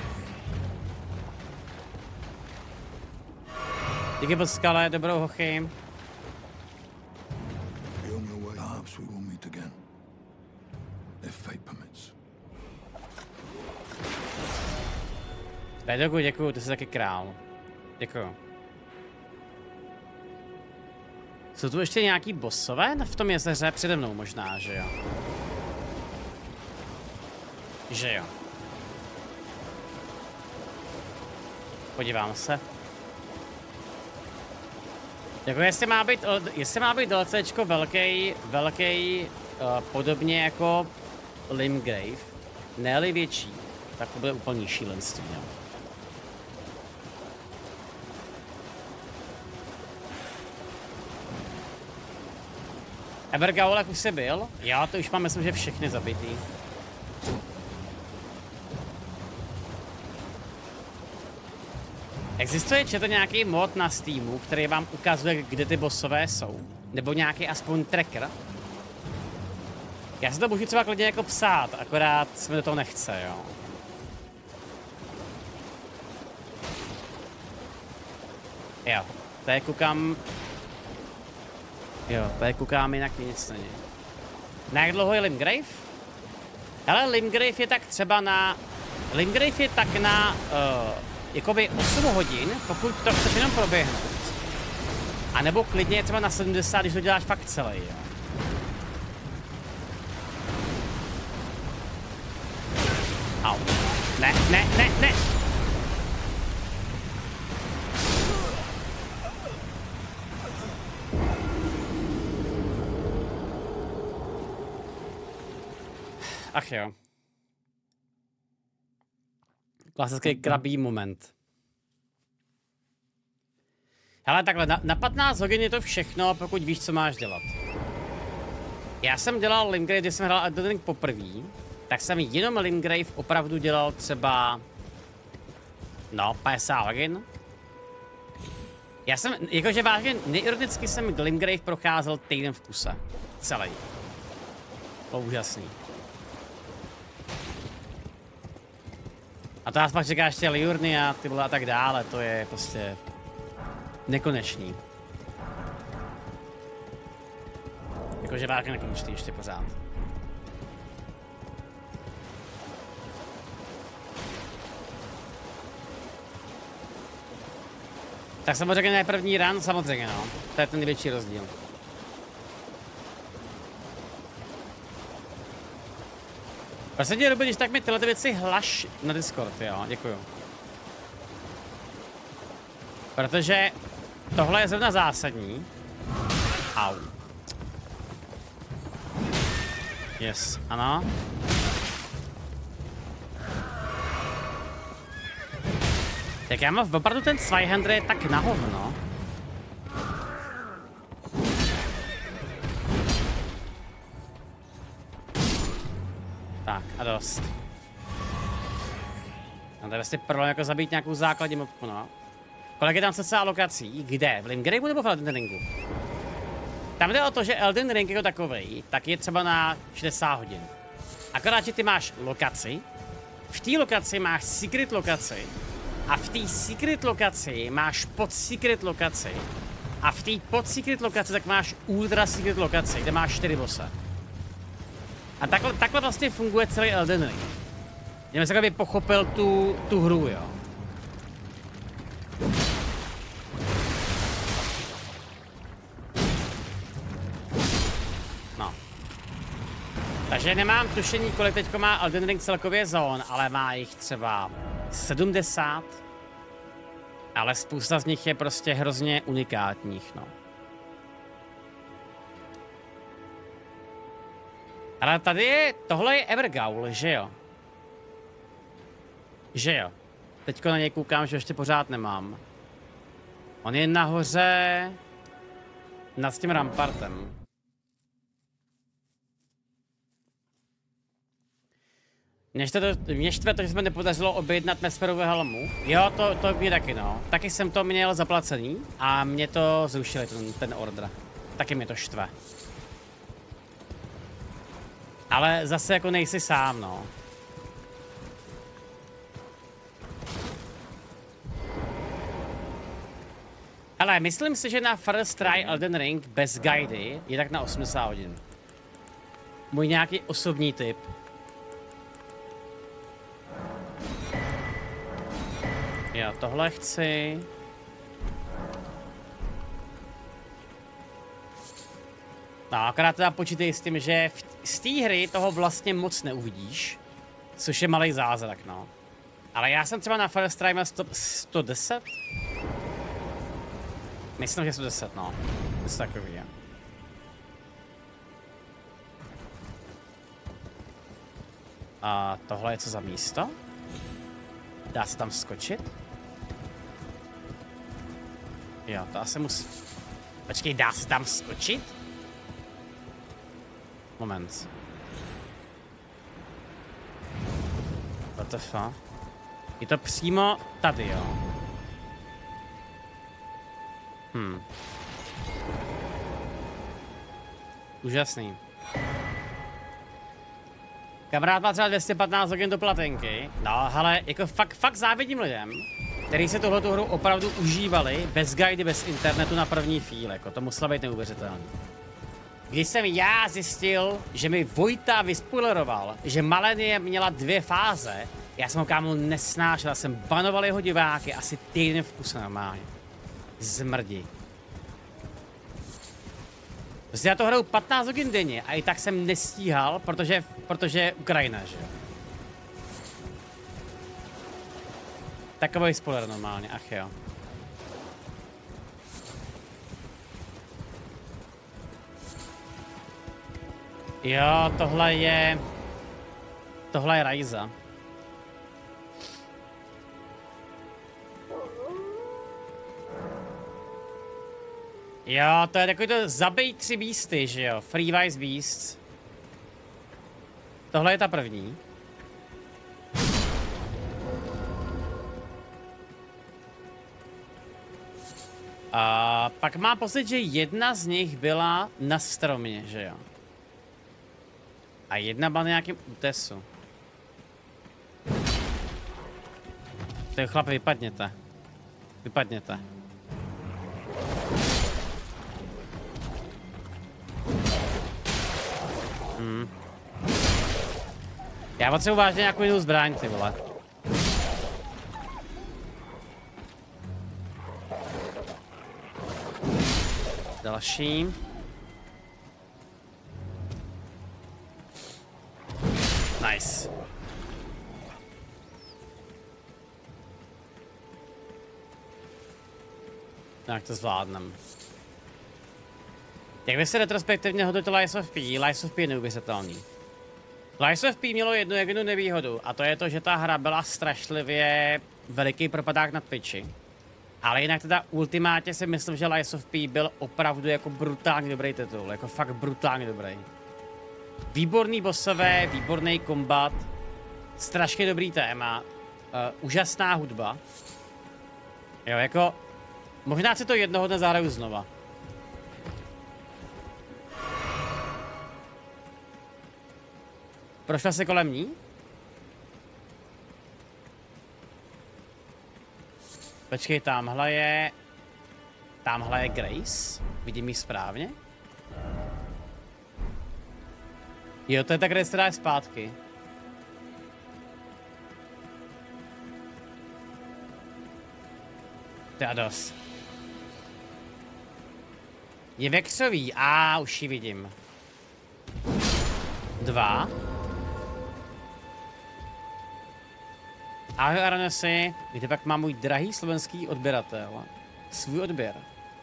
Díky Boskale, dobrou hochy. Bedogu, děkuju, ty jsi taky král. Děkuju. Jsou tu ještě nějaký bossové v tom jezeře? Přede mnou možná, že jo? Že jo. Podívám se. Jako jestli má být, jestli má být DLCčko velký, velký, uh, podobně jako Limgrave, ne-li větší, tak to bude úplně šílenství, jo. Evergaolek už jsi byl? Jo, to už mám, myslím, že všechny zabitý. Existuje četl nějaký mod na Steamu, který vám ukazuje, kde ty bossové jsou? Nebo nějaký aspoň tracker? Já si to můžu třeba klidně jako psát, akorát se mi do toho nechce, jo. Jo, tady koukám... Jo, tady koukám, jinak nic není. Na jak dlouho je Limgrave? Hele, Limgrave je tak třeba na... Limgrave je tak na... Uh, jakoby osm hodin, pokud to chceš jenom proběhnout. A nebo klidně třeba na sedmdesát, když to děláš fakt celý, jo. Au. Ne, ne, ne, ne! Ach jo. Klasický krabý moment. Hele, takhle, na, na patnáct hodin je to všechno, pokud víš, co máš dělat. Já jsem dělal Limgrave, když jsem hrál Elden Ring poprvé, tak jsem jenom Limgrave opravdu dělal třeba... No, padesát hodin. Já jsem, jakože vážně, neironicky jsem Limgrave procházel týden v kuse. Celý. Bylo úžasný. A to nás pak čeká ještě Liurny a tyhle a tak dále, to je prostě nekonečný. Jakože vážně nekonečný ještě pořád. Tak samozřejmě ne první run, samozřejmě no. To je ten největší rozdíl. Prosím tě, Ruby, když tak mi tyhle věci hlaš na Discord, jo, děkuju. Protože tohle je zrovna zásadní. Au. Yes, ano. Tak já mám opravdu ten Zweihander je tak na hovno. Tak, a dost. No to je vlastně problém jako zabít nějakou základní mobku, no. Kolik je tam cca lokací? Kde? V Limgraveu nebo v Elden Ringu? Tam jde o to, že Elden Ring jako takovej, tak je třeba na šedesát hodin. Akorát, že ty máš lokaci, v té lokaci máš secret lokaci, a v té secret lokaci máš pod secret lokaci, a v té pod secret lokaci tak máš ultra secret lokaci, kde máš čtyři bosse. A takhle, takhle vlastně funguje celý Elden Ring. Jenom se by pochopil tu, tu hru, jo. No. Takže nemám tušení, kolik teďko má Elden Ring celkově zón, ale má jich třeba sedmdesát. Ale spousta z nich je prostě hrozně unikátních, no. Ale tady je, tohle je Evergaol, že jo? Že jo. Teďko na něj koukám, že ještě pořád nemám. On je nahoře nad tím rampartem. Mě štve to, mě štve to, že jsme nepodařilo objednat Mesmerovu helmu. Jo, to, to mě taky, no. Taky jsem to měl zaplacený a mě to zrušili, ten, ten order. Taky mě to štve. Ale zase jako nejsi sám, no. Ale myslím si, že na First Try Elden Ring bez guidy je tak na osmdesát hodin. Můj nějaký osobní tip. Já tohle chci. No, akorát teda počítej s tím, že v, z té hry toho vlastně moc neuvidíš. Což je malý zázrak, no. Ale já jsem třeba na First Try měl sto deset? Myslím, že sto deset, no. Něco takový, jo. A tohle je co za místo? Dá se tam skočit? Jo, to asi musí... Počkej, dá se tam skočit? Moment. What the fuck? Je to přímo tady, jo. Hm. Úžasný. Kamarád má třeba dvě stě patnáct hodin do platenky. No, ale jako fakt, fakt závidím lidem, kteří se tohletu hru opravdu užívali bez guidy, bez internetu na první chvíli. Jako to muselo být neuvěřitelné. Když jsem já zjistil, že mi Vojta vyspoileroval, že Malenie měla dvě fáze, já jsem ho kámo nesnášel, jsem banoval jeho diváky asi týden v kuse normálně. Zmrdi. Prostě já to hraju patnáct hodin denně a i tak jsem nestíhal, protože, protože Ukrajina, že jo. Takový spoiler normálně, ach jo. Jo, tohle je... Tohle je Rajza. Jo, to je takový to zabij tři beasty, že jo? Free Wise Beasts. Tohle je ta první. A pak mám pocit, že jedna z nich byla na stromě, že jo? A jedna byla na nějakém útesu. To je chlap, vypadněte. Vypadněte. Hmm. Já potřebuji vážně nějakou jinou zbraň, ty vole. Další. Nice. Tak to zvládnem. Jak by se retrospektivně hodnotil Lies of P? Lies of P je neuvěřitelný. Lies of P mělo jednu jedinou nevýhodu a to je to, že ta hra byla strašlivě veliký propadák na Twitchi. Ale jinak teda ultimátně si myslím, že Lies of P byl opravdu jako brutálně dobrý titul, jako fakt brutálně dobrý. Výborný bossové, výborný kombat, strašně dobrý téma, uh, úžasná hudba. Jo, jako, možná si to jednoho dne zahraju znova. Prošla se kolem ní? Počkej, tamhle je... Tamhle je Grace? Vidím ji správně? Jo, to je ta Grace, která je zpátky. To je dost. Je vekřový, a už ji vidím. Dva. Ahoj Aranesi, kde pak má můj drahý slovenský odběratel svůj odběr.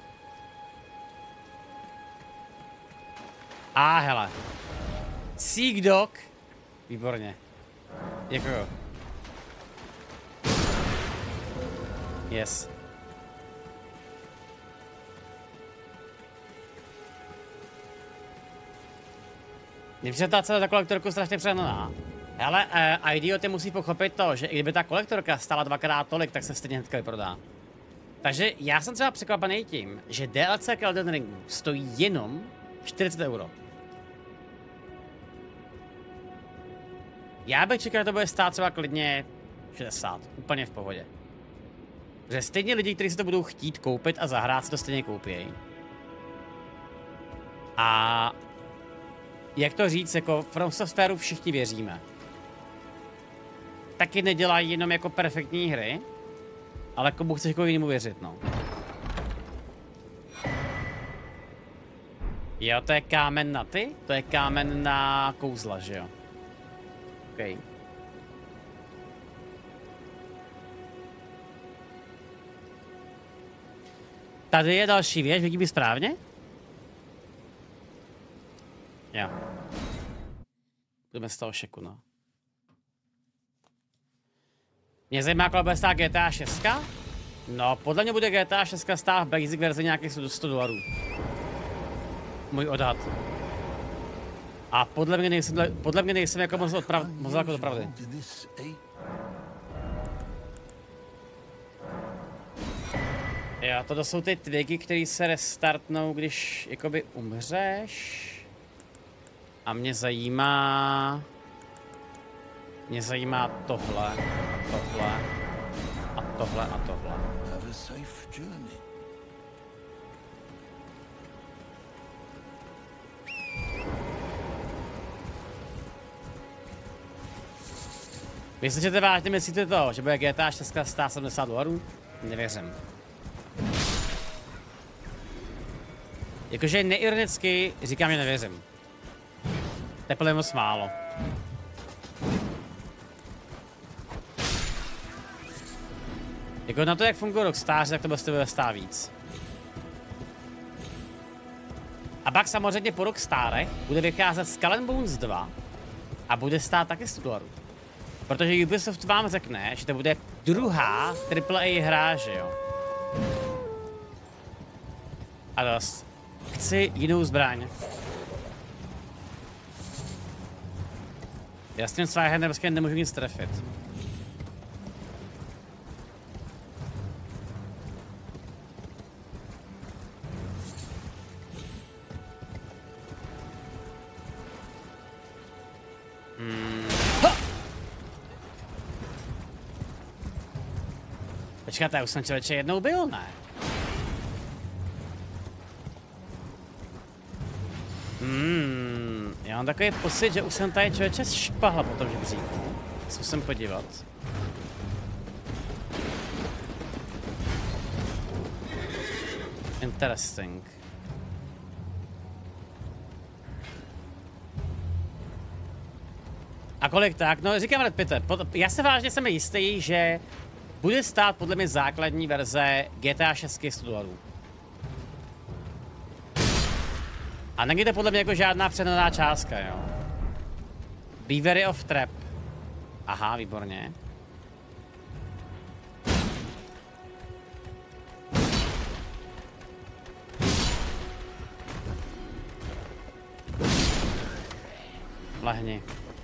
A hele. Seek Dog. Výborně. Děkuju. Mně přijde ta cena za kolektorku strašně přehnaná. Ale uh, idioty musí pochopit to, že i kdyby ta kolektorka stála dvakrát tolik, tak se stejně hnedka vyprodá. Takže já jsem třeba překvapený tím, že D L C k Elden Ringu stojí jenom čtyřicet euro. Já bych čekal, že to bude stát třeba klidně šedesát, úplně v pohodě. Že stejně lidi, kteří si to budou chtít koupit a zahrát, si to stejně koupí. A jak to říct, jako From Softwareu všichni věříme. Taky nedělají jenom jako perfektní hry, ale komu chceš jako jinému věřit, no. Jo, to je kámen na ty? To je kámen na kouzla, že jo? OK. Tady je další věc, vidíme správně? Jo. Budeme z toho šeku, no. Mě zajímá, kolik bude stát G T A šest. No, podle mě bude G T A šest stát v basic verzi nějakých sto dolarů. Můj odhad. A podle mě nejsem, podle mě nejsem jako moc odprav, moc jako do pravdy. Jo, to jsou ty twigy, které se restartnou, když jakoby umřeš. A mě zajímá... Mě zajímá tohle, a tohle, a tohle, a tohle. Vy si chcete vážně myslíte to, že bude G T A šest stát sedmdesát dolarů? Nevěřím. Jakože neironicky říkám, že nevěřím. Teple je moc málo. Jako na to, jak funguje Rockstar, tak to prostě bude stát víc. A pak samozřejmě po Rockstarech bude vycházet Skull and Bones dva a bude stát taky sto dolarů. Protože Ubisoft vám řekne, že to bude druhá triple A hra, že jo. A dost. Chci jinou zbraň. Já s tím Svahenem prostě nemůžu nic trefit. Hmm. Počkáte, já už jsem člověče jednou byl, ne? Hmm, já mám takový pocit, že už jsem tady člověče špahla po tom žebříku. Zkusím podívat. Interesting. A kolik tak? No říkám Red Pitte, já se vážně jsem jistý, že bude stát podle mě základní verze G T A šest sto dolarů. A není to podle mě jako žádná přehnaná částka, jo. Beavery of Trap. Aha, výborně. Lehni.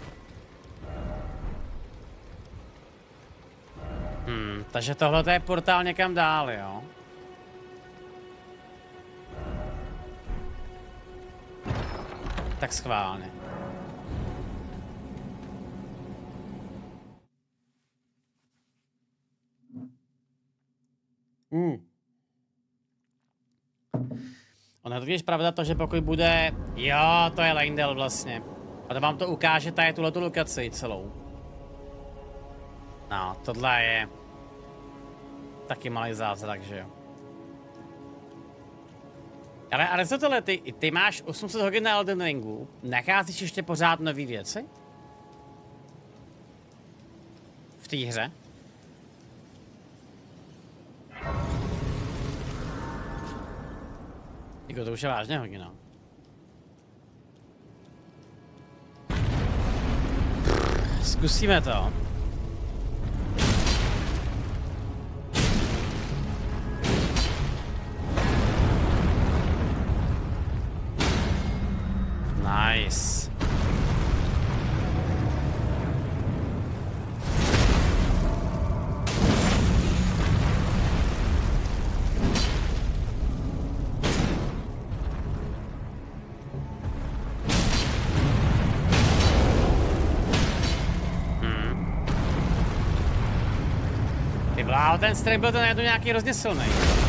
Hmm, takže tohle je portál někam dál, jo. Tak schválně. Hmm. Ono je totiž pravda to, že pokud bude... Jo, to je Leyndell vlastně. A to vám to ukáže tady tuhletu lokaci celou. No, tohle je... taky malý zázrak, že jo. Ale Aristotele, ty, ty máš osm set hodin na Elden Ringu, nacházíš ještě pořád nový věci? V té hře? Jako to už je vážně hodina. Zkusíme to. Nice. No a ten strike byl ten najednou nějaký hrozně silný.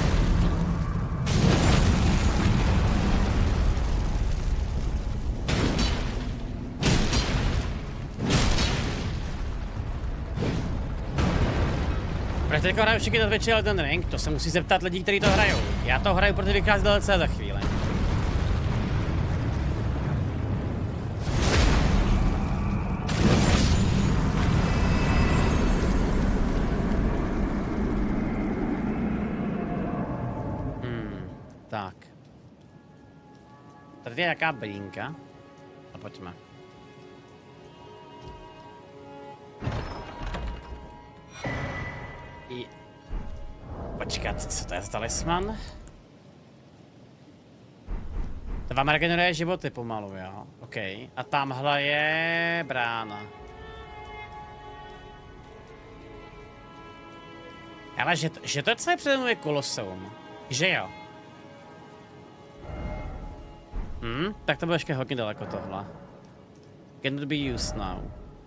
Proč teďka hraju všichni na Twitchi Elden Ring? To se musí zeptat lidí, kteří to hrajou. Já to hraju, protože vychází D L C za chvíli. Hmm, tak. Tady je jaká brýnka. A pojďme. I... Počkat, co to je za talisman? To vám regeneruje životy pomalu, jo? OK. A tamhle je brána. Ale že to, že to celé přede mnou je koloseum. Že jo? Hm, tak to bylo ještě hodně daleko tohle. Cannot be used now.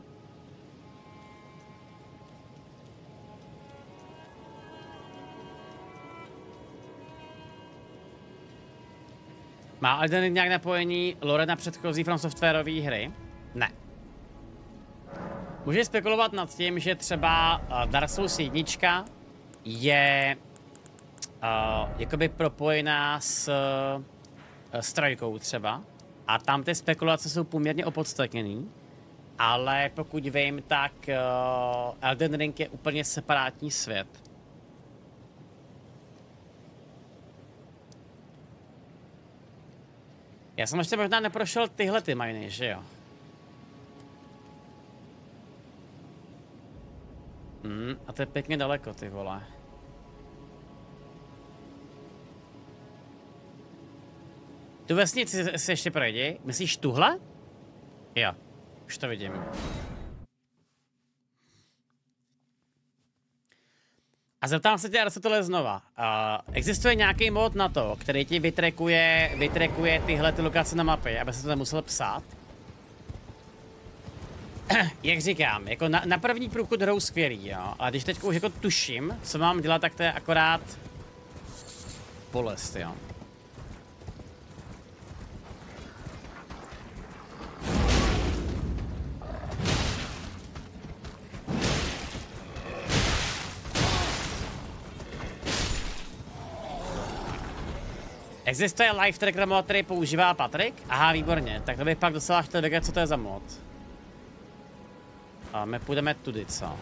Má Elden Ring nějak napojení lore na předchozí From Softwareové hry? Ne. Můžeš spekulovat nad tím, že třeba uh, Dark Souls jedna je uh, jakoby propojená s, uh, s trojkou třeba. A tam ty spekulace jsou poměrně opodstatněný. Ale pokud vím, tak uh, Elden Ring je úplně separátní svět. Já jsem ještě možná neprošel tyhle ty miny, že jo? Hmm, a to je pěkně daleko, ty vole. Tu vesnici si ještě projdi. Myslíš tuhle? Jo, už to vidím. A zeptám se tě, Aristotle, znova. Uh, existuje nějaký mod na to, který ti vytrekuje, vytrekuje tyhle ty lokace na mapě, aby se to nemusel psát? Jak říkám, jako na, na první průchod hrou skvělý, jo, ale když teď už jako tuším, co mám dělat, tak to je akorát bolest, jo. Existuje live tracker mod, který používá Patrik? Aha, výborně, tak to bych pak docela chtěl vědět, co to je za mod. A my půjdeme tudy, co?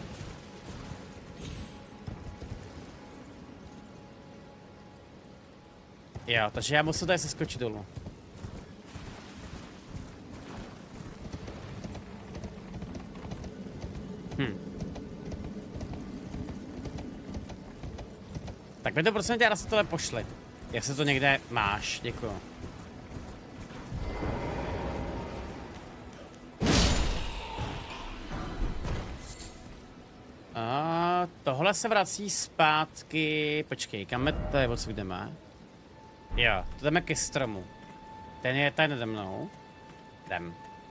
Jo, takže já musím tady se skočit dolů. Hm. Tak mi to prosím tě, se tohle pošli. Jestli to někde máš, děkuju. A tohle se vrací zpátky. Počkej, kam to je, odsud jdeme? Jo, to jdeme ke stromu. Ten je tady nade mnou. Jdem.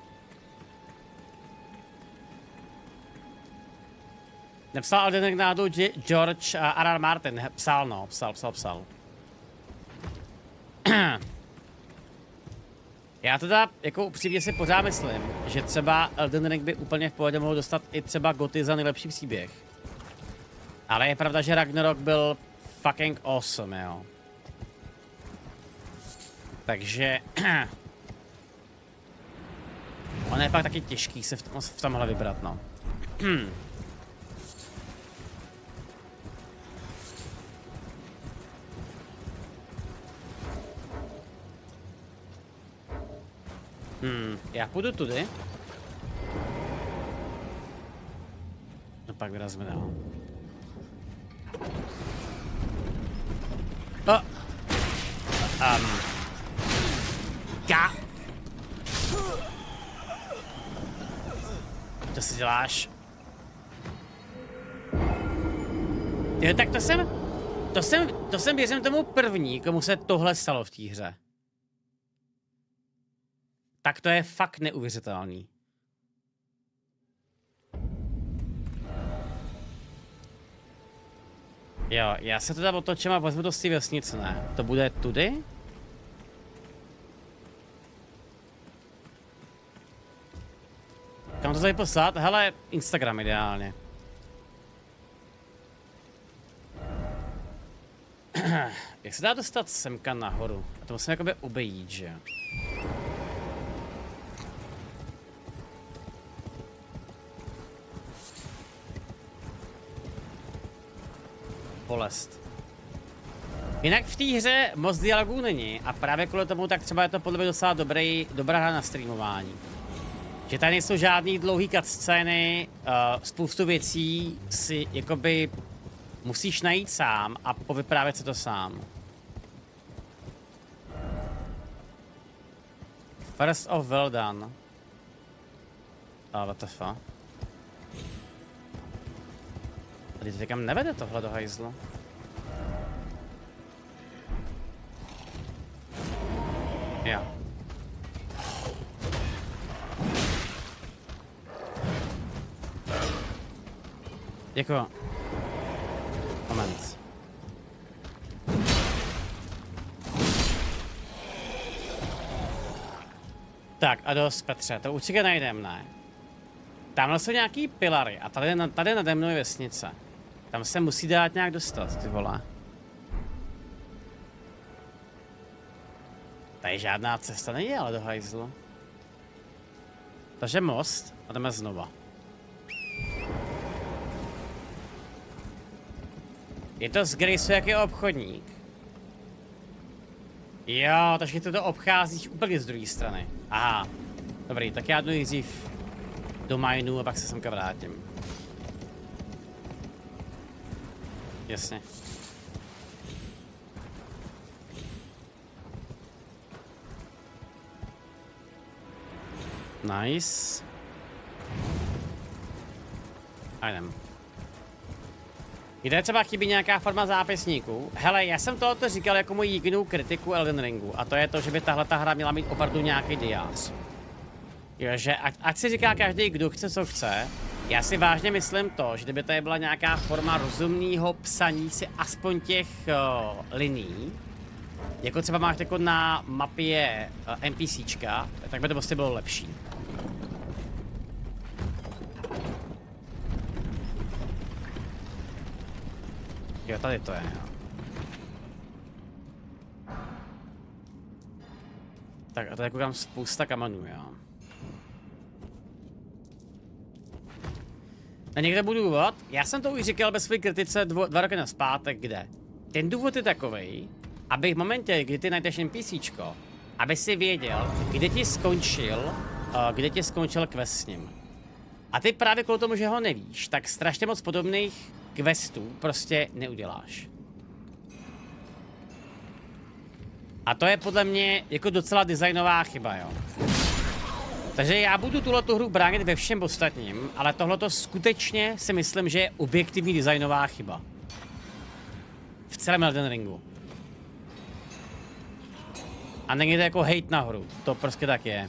Nepsal Elden Ring náhodou George R R Martin. Psal, no, psal, psal, psal. Já teda jako upřímně si pořád myslím, že třeba Elden Ring by úplně v pohodě mohl dostat i třeba Goty za nejlepší příběh. Ale je pravda, že Ragnarok byl fucking awesome, jo. Takže... On je pak taky těžký se v, tom, v tomhle vybrat, no. Hmm, já půjdu tudy. No pak vyrazíme dál. Oh. Um. Ka. Co si děláš? Jo, tak to jsem... To jsem, to jsem věřím tomu první, komu se tohle stalo v té hře. Tak to je fakt neuvěřitelný. Jo, já se teda otočím a vezmu to z té vesnice, ne? To bude tudy? Kam to tady poslat? Hele, Instagram ideálně. Jak se dá dostat semka nahoru? A to musím jakoby obejít, že jo? Bolest. Jinak v té hře moc dialogů není a právě kvůli tomu tak třeba je to podle mě docela dobrý, dobrá hra na streamování. Že tady nejsou žádný dlouhý cutscény, uh, spoustu věcí si jakoby musíš najít sám a povyprávět se to sám. First of well done. A what the fuck? Tady to někam nevede tohle do hajzlu. Jo. Jako... Moment. Tak a dost, Petře, to určitě najdem, ne? Tamhle jsou nějaký pilary a tady, tady nade mnou je vesnice. Tam se musí dát nějak dostat, ty vole. Tady žádná cesta není, ale do hajzlu. Takže most a jdeme znova. Je to z Grace jaký obchodník. Jo, takže ty to obcházíš úplně z druhé strany. Aha. Dobrý, tak já jdu nejdřív do mineu a pak se semka vrátím. Jasně. Nice. A jdem. Jde třeba chybí nějaká forma zápisníků. Hele, já jsem tohoto říkal jako můj jedinou kritiku Elden Ringu. A to je to, že by tahle ta hra měla mít opravdu nějaký diář. Jo, že ať, ať si říká každý, kdo chce, co chce. Já si vážně myslím to, že kdyby tady byla nějaká forma rozumného psaní si aspoň těch uh, liní, jako třeba máš jako na mapě uh, NPCčka, tak by to prostě bylo lepší. Jo, tady to je, jo. Tak a tady koukám spousta kamenů, jo. A někde budu důvod? Já jsem to už říkal ve své kritice dvo, dva roky nazpátek, kde. Ten důvod je takovej, aby v momentě, kdy ty najdeš NPCčko, aby si věděl, kde ti skončil, uh, kde ti skončil quest s ním. A ty právě kvůli tomu, že ho nevíš, tak strašně moc podobných questů prostě neuděláš. A to je podle mě jako docela designová chyba, jo. Takže já budu tuhletu hru bránit ve všem ostatním, ale tohleto skutečně si myslím, že je objektivní designová chyba. V celém Elden Ringu. A není to jako hate na hru, to prostě tak je.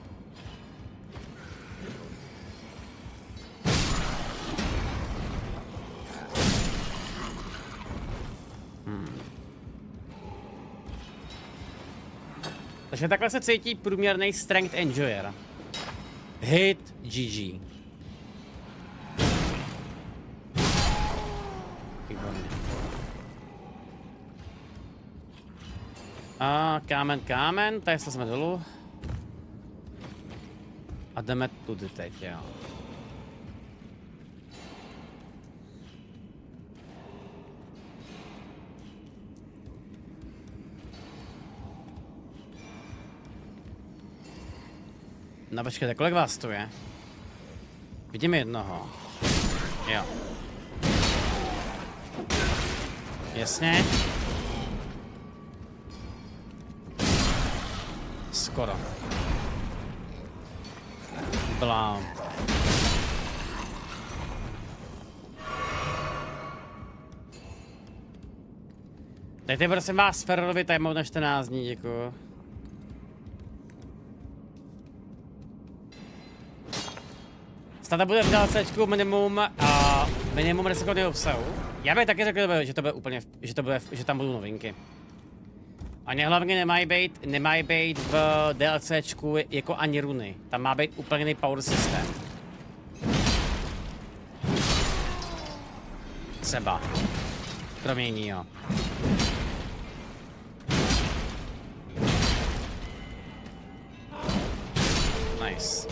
Hmm. Takže takhle se cítí průměrný strength enjoyer. Hit G G. Výborně. A kámen, kámen, tady jsme dolů. A jdeme tudy teď, jo. No počkejte, kolik vás tu je? Vidím jednoho. Jo. Jasně. Skoro. Blám. Dejte prosím vás Ferrovi timeout na čtrnáct dní, děkuju. Stále bude v DLCčku minimum, uh, minimum recyklovaného obsahu. Já bych taky řekl, že to bude úplně, že to bude, že tam budou novinky. Oni hlavně nemají být, nemají být v DLCčku jako ani runy. Tam má být úplně jiný power systém. Třeba. Kromě jinýho. Nice.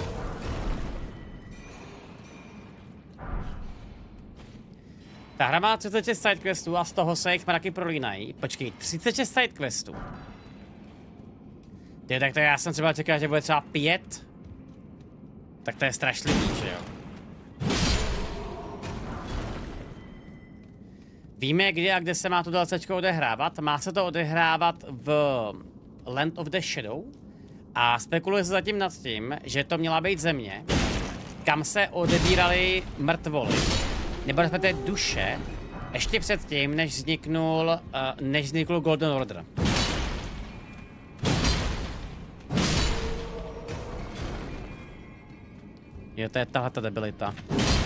Ta hra má třicet šest sidequestů a z toho se jich mraky prolínají. Počkej, třicet šest sidequestů. Ty, tak to já jsem třeba čekal, že bude třeba pět. Tak to je strašlivý, že jo? Víme, kdy a kde se má to DLCčko odehrávat. Má se to odehrávat v Land of the Shadow. A spekuluje se zatím nad tím, že to měla být země, kam se odebíraly mrtvoly. Nebo respektive duše, ještě předtím, než vzniknul, uh, než vznikl Golden Order. Jo, to je tahleta debilita.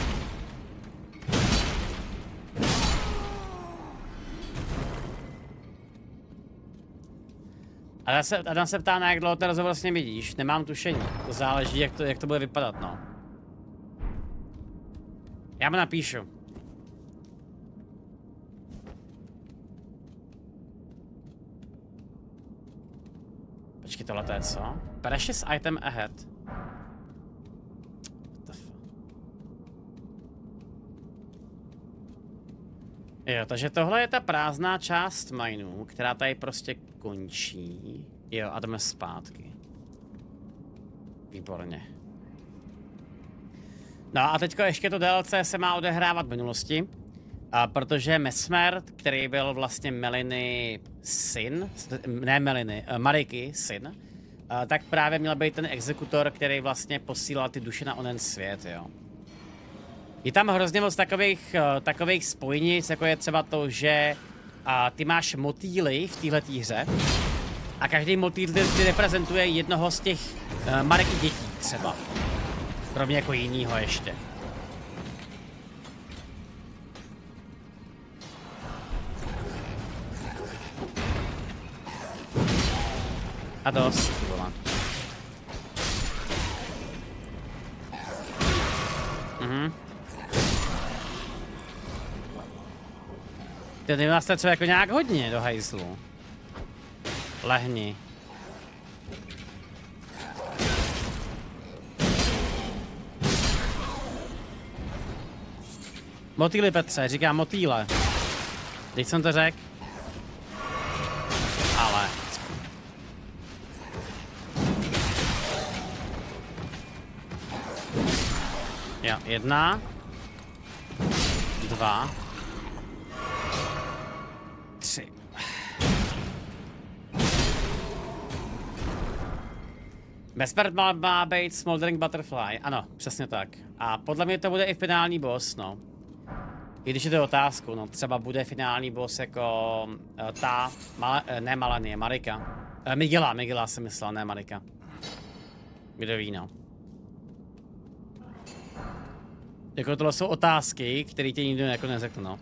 A se, Adam se ptá, na jak dlouho ten rozhovor s ním vidíš. Nemám tušení. To záleží, jak to, jak to bude vypadat, no. Já mu napíšu. Počkej, tohle to je co? Precious item ahead. Jo, takže tohle je ta prázdná část minů, která tady prostě končí. Jo, a jdeme zpátky. Výborně. No a teďko ještě to D L C se má odehrávat v minulosti. A protože Mesmer, který byl vlastně Meliny syn, ne Meliny, Mariky syn, tak právě měl být ten exekutor, který vlastně posílal ty duše na onen svět, jo. Je tam hrozně moc takových, takových spojnic, jako je třeba to, že a, ty máš motýly v této hře a každý motýl ty reprezentuje jednoho z těch uh, Mariky dětí třeba. Kromě jako jinýho ještě. A dost, vole. Mhm. Ty vás třeba jako nějak hodně do hajzlu. Lehni. Motýly, Petře, říkám motýle. Teď jsem to řekl. Ale. Jo, jedna. Dva. Tři. Bezpert má, má být Smoldering Butterfly, ano, přesně tak. A podle mě to bude i finální boss, no. I když je to otázku, no, třeba bude finální boss jako uh, ta, Mal ne Malanie, Marika. Uh, Migela, Migela jsem myslel, ne Marika. Kdo ví, no. Jako tohle jsou otázky, které ti nikdo jako neřekl, no.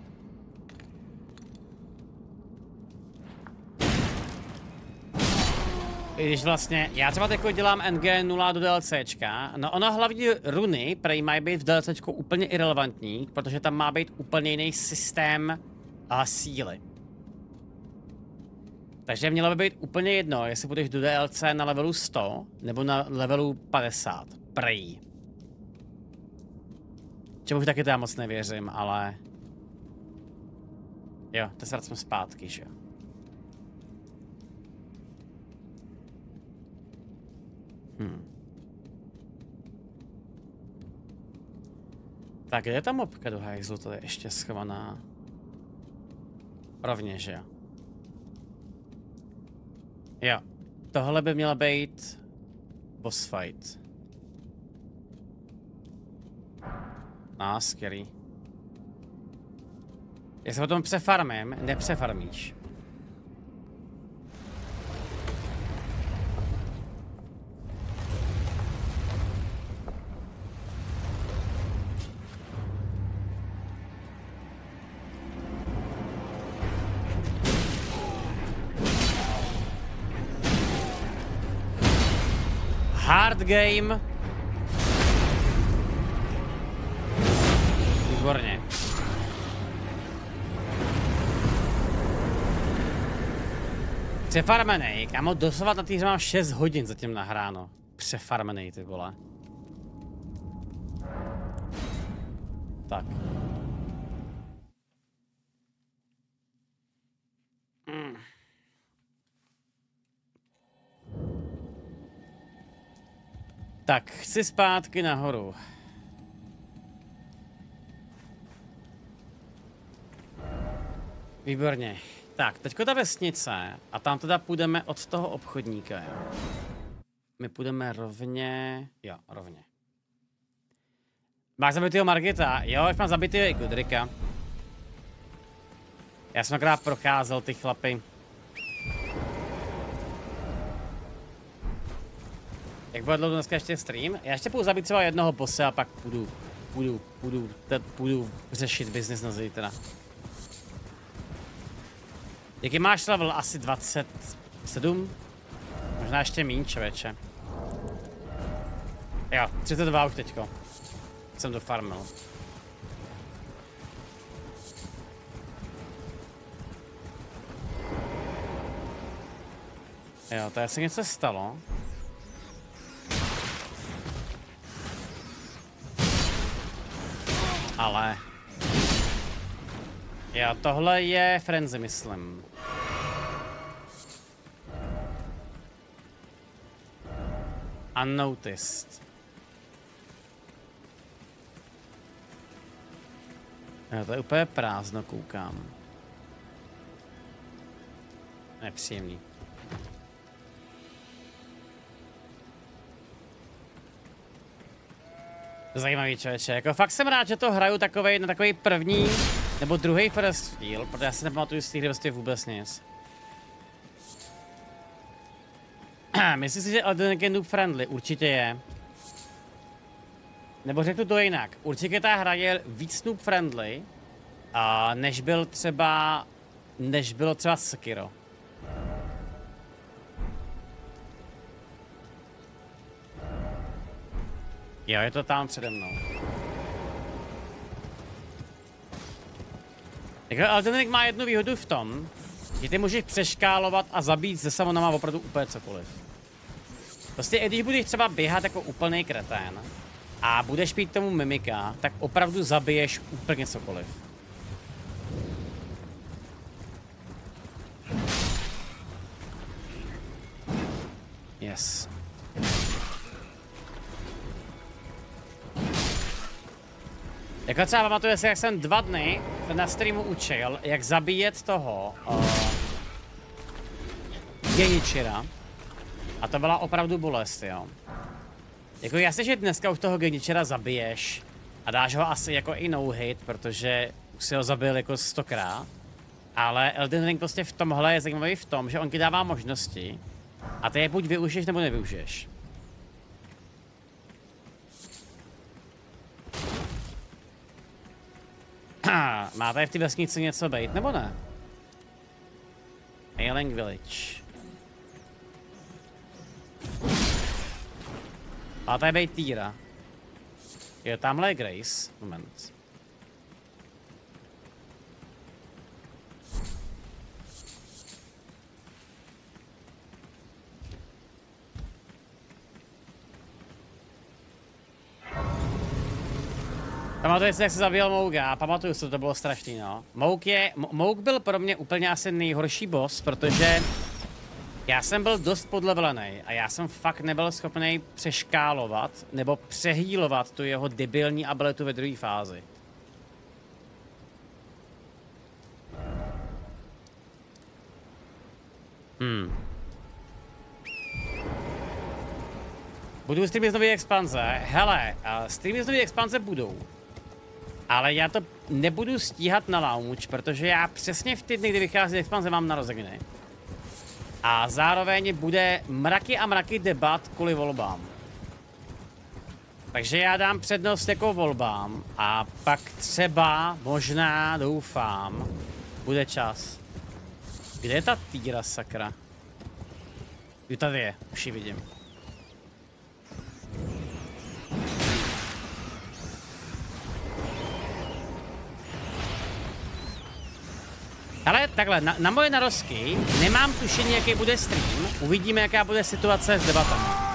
I když vlastně, já třeba jako dělám N G nula do DLCčka, no ono hlavně runy prej mají být v DLCčku úplně irrelevantní, protože tam má být úplně jiný systém a síly. Takže mělo by být úplně jedno, jestli budeš do D L C na levelu sto, nebo na levelu padesát, prej. Čemu taky to já moc nevěřím, ale... Jo, to se jsme zpátky, že jo. Hmm. Tak, kde je ta mopka do hajzlu, to je ještě schovaná? Rovně, že jo? Jo, tohle by měla být boss fight. No, skvělý. Jestli potom přefarmím, nepřefarmíš. Hard game. Výborně. Přefarmenej, kámo, doslova na týře mám šest hodin zatím nahráno. Přefarmenej, ty vole. Tak. Mm. Tak, chci zpátky nahoru. Výborně. Tak, teďko ta vesnice a tam teda půjdeme od toho obchodníka, jo. My půjdeme rovně, jo, rovně. Máš zabitýho Margita? Jo, už mám zabitýho i Godrika. Já jsem akorát procházel ty chlapy. Jak bude dlouho dneska ještě stream? Já ještě půjdu zabít třeba jednoho bose a pak půjdu, půjdu, půjdu, půjdu, půjdu řešit business na zítra. Jaký máš level? Asi dvacet sedm? Možná ještě míň, člověče. Jo, třicet dva už teďko. Jsem dofarmil. Jo, to asi něco stalo. Ale... Jo, tohle je frenzy, myslím. Unnoticed. Jo, to je úplně prázdno, koukám. Nepříjemný. Zajímavý, člověče. Jako fakt jsem rád, že to hraju takovej, na takový první nebo druhý first feel, protože já si nepamatuju z té hry vlastně vůbec nic. Myslím si, že Elden Ring je noob friendly, určitě je. Nebo řeknu to jinak, určitě ta hra je víc noob friendly, a než byl třeba, než bylo třeba Sekiro. Jo, je to tam přede mnou. Jako Elden Ring má jednu výhodu v tom, že ty můžeš přeškálovat a zabít se samonama opravdu úplně cokoliv. Prostě i když budeš třeba běhat jako úplný kretén a budeš pít tomu mimika, tak opravdu zabiješ úplně cokoliv. Yes. Jako třeba pamatuju si, jak jsem dva dny na streamu učil, jak zabíjet toho uh, Genichira. A to byla opravdu bolest, jo. Jako jasně, že dneska už toho Genichira zabiješ a dáš ho asi jako i no hit, protože už si ho zabil jako stokrát. Ale Elden Ring prostě v tomhle je zajímavý v tom, že on ti dává možnosti a ty je buď využiješ nebo nevyužiješ. Má tady v té vesnici něco být, nebo ne? Ailing Village. Má tady být Týra. Jo, tamhle je Grace. Moment. Pamatuju si, jak se zabíjel Mouga, pamatuju si, to bylo strašný, no. Mouk je, Mouk byl pro mě úplně asi nejhorší boss, protože já jsem byl dost podlevelený a já jsem fakt nebyl schopný přeškálovat nebo přehýlovat tu jeho debilní abilitu ve druhé fázi. Hmm. Budu streamy z nové expanze. Hele, streamy z nové expanze budou. Ale já to nebudu stíhat na launch, protože já přesně v ty dny, kdy vychází expanze, mám narozeniny. A zároveň bude mraky a mraky debat kvůli volbám. Takže já dám přednost jako volbám a pak třeba, možná, doufám, bude čas. Kde je ta Týra, sakra? Jo, tady je, už ji vidím. Ale takhle, na, na moje narozky nemám tušení, jaký bude stream. Uvidíme, jaká bude situace s debatama.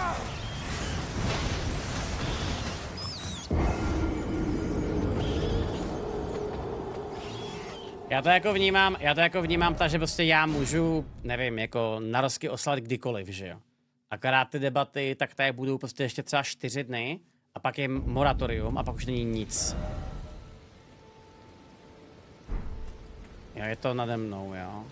Já to jako vnímám, já to jako vnímám tak, že prostě já můžu, nevím, jako narozky oslavit kdykoliv, že jo. Akorát ty debaty, tak tady budou prostě ještě třeba čtyři dny a pak je moratorium a pak už není nic. Jo, je to nade mnou, jo.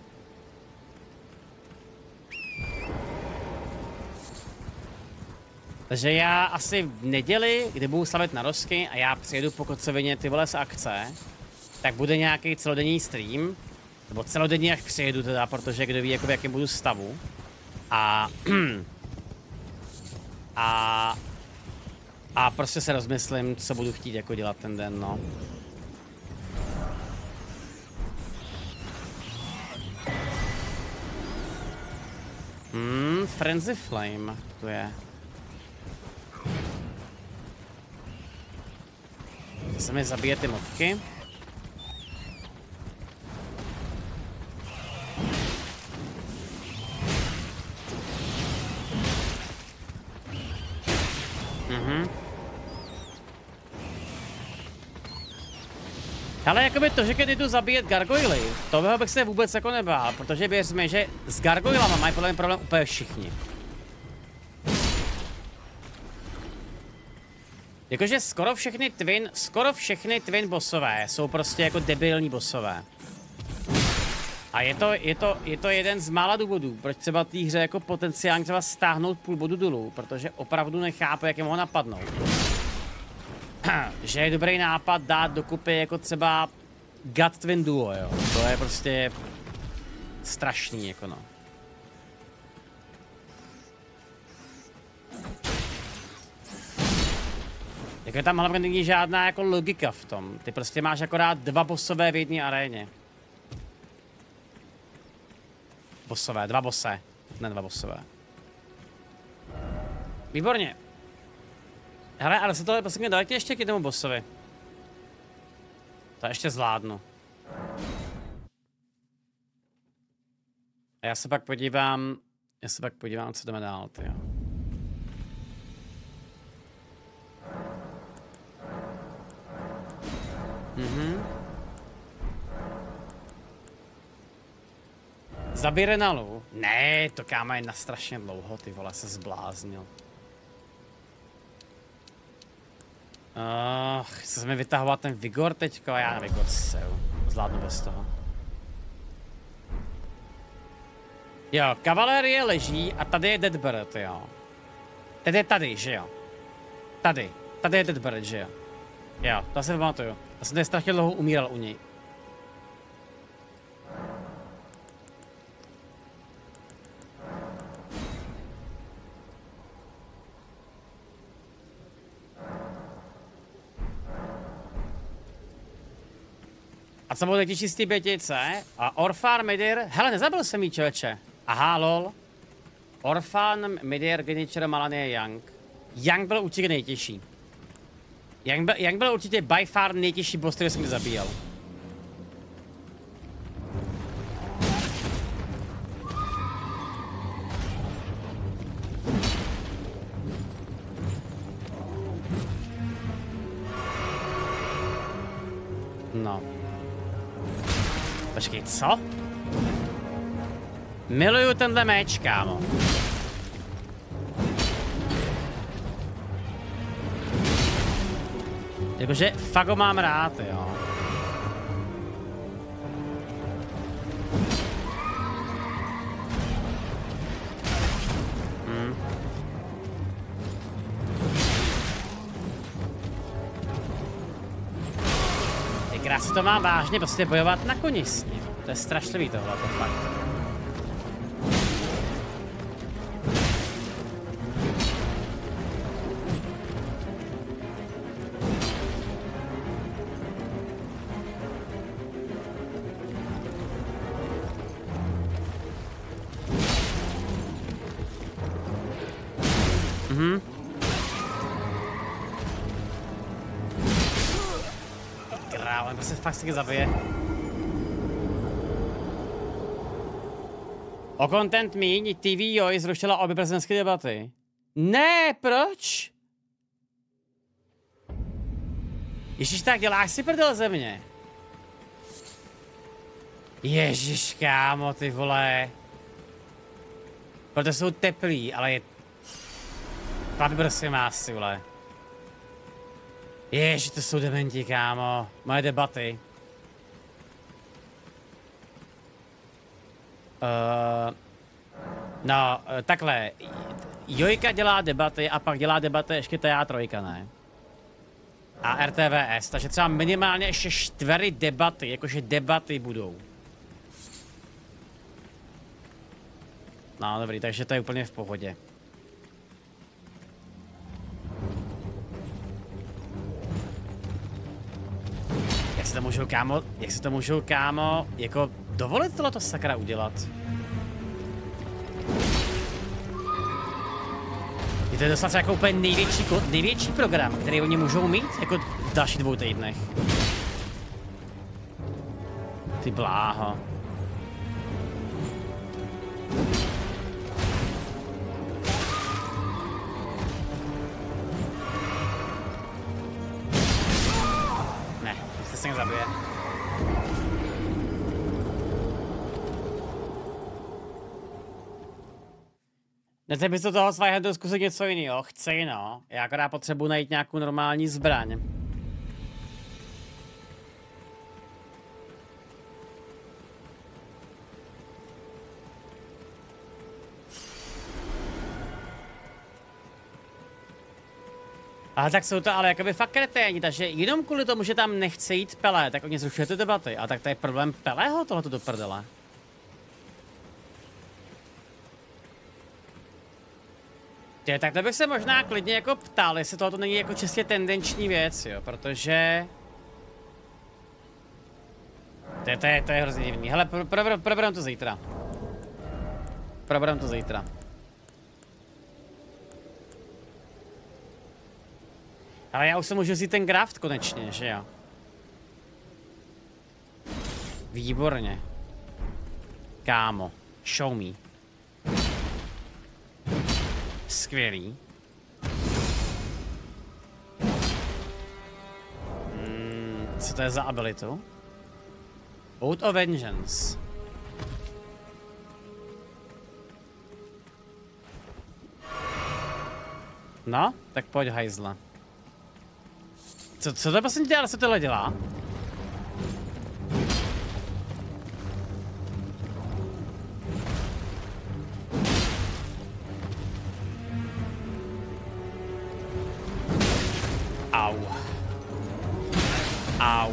Takže já asi v neděli, kdy budu slavit narozky a já přijedu po kocovině ty vole z akce, tak bude nějaký celodenní stream, nebo celodenní až přijedu teda, protože kdo ví, jako v jakém budu stavu. A... a... A prostě se rozmyslím, co budu chtít jako dělat ten den, no. Hmm, Frenzy Flame, to je. Se mi zabije ty mobky. Mhm. Ale jakoby to, že když jdu zabíjet gargoily, toho bych se vůbec jako nebál, protože věřme, že s gargoylama mají podle mě problém úplně všichni. Jakože skoro všechny twin, skoro všechny twin bossové jsou prostě jako debilní bossové. A je to, je to, je to jeden z mála důvodů, proč třeba té hře jako potenciálně třeba stáhnout půl bodu dolů, protože opravdu nechápu, jak je mohou napadnout. Že je dobrý nápad dát dokupy jako třeba God Twin Duo, jo. To je prostě strašný, jako no. Jako tam hlavně není žádná jako logika v tom. Ty prostě máš akorát dva bossové v jedné aréně. Bossové, dva bosse, ne dva bossové. Výborně. Hele, ale se tohle prostě mě dajte ještě k jednomu bossovi. To ještě zvládnu. A já se pak podívám, já se pak podívám, co jdeme dál, tyjo. Mhm. Zabij Renalu. Ne, to káma je na strašně dlouho, ty vole, se zbláznil. Uh, chce se mi vytahovat ten Vigor teďko, já na Vigor seru. Zvládnu bez toho. Jo, kavalérie leží a tady je Deadbird, jo. Tady je tady, že jo. Tady, tady je Deadbird, že jo. Jo, to si pamatuju. Já jsem tady strašně dlouho umíral u něj. A co bude těžší z té pětice? A Orphan Midir, hele, nezabil jsem jí, člověče. Aha, lol. Orphan Midir, Genichiro, Malania, Young. Young byl určitě nejtěžší. Young byl, Young byl určitě by far nejtěžší boss, který jsem kdy zabíjel. No. Počkej, co? Miluju tenhle meč, kámo. Jakože fakt ho mám rád, jo. Hmm. Jak krásně to má vážně prostě bojovat na koni s ním. To je strašlivý tohle, to fakt. Mhm. Krále, to se fakt taky zabije. O content míň, T V Joj zrušila obě prezidentské debaty. Ne, proč? Ježíš, tak děláš si prdel ze mě. Ježíš, kámo, ty vole. Proto jsou teplý, ale je... Chlapi, prosím vás, ty vole. Ježiš, to jsou dementi, kámo. Moje debaty. Uh, no, takhle. Jojka dělá debaty a pak dělá debaty ještě T A tři, ne? A R T V S, takže třeba minimálně ještě čtyři debaty, jakože debaty budou. No dobrý, takže to je úplně v pohodě. Jak se to můžou, kámo, jak se to můžou, kámo, jako dovolit tohleto sakra udělat? Je to dostat jako úplně největší, největší program, který oni můžou mít, jako v dalších dvou týdnech. Ty bláho. Ne, se se mě zabije. Nechci bys do toho svého zkusit něco jiného. Chci, no. Já akorát potřebuji najít nějakou normální zbraň. Ale tak jsou to ale jakoby fakt kreténi, takže jenom kvůli tomu, že tam nechce jít Pele, tak oni zrušili ty debaty. A tak to je problém Peleho tohleto do prdele. Tě, tak to bych se možná klidně jako ptal, jestli tohle není jako čistě tendenční věc, jo, protože... To je, to je, to je hrozně divný. Hele, pro, pro, proberám to zítra. Proberám to zítra. Ale já už se můžu vzít ten graft konečně, že jo? Výborně. Kámo, show me. Skvělý. Hmm, co to je za abilitu? Oath of Vengeance. No, tak pojď hajzla. Co, co to vlastně dělá, co tohle dělá? Au. Au.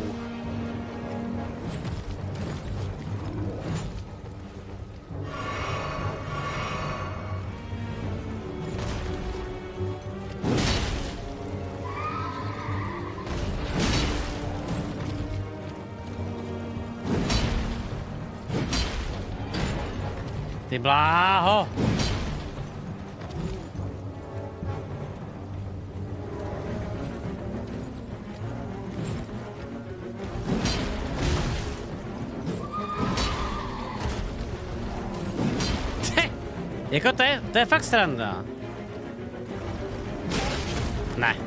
Ty bláho. Jako to je, to je fakt sranda. Ne.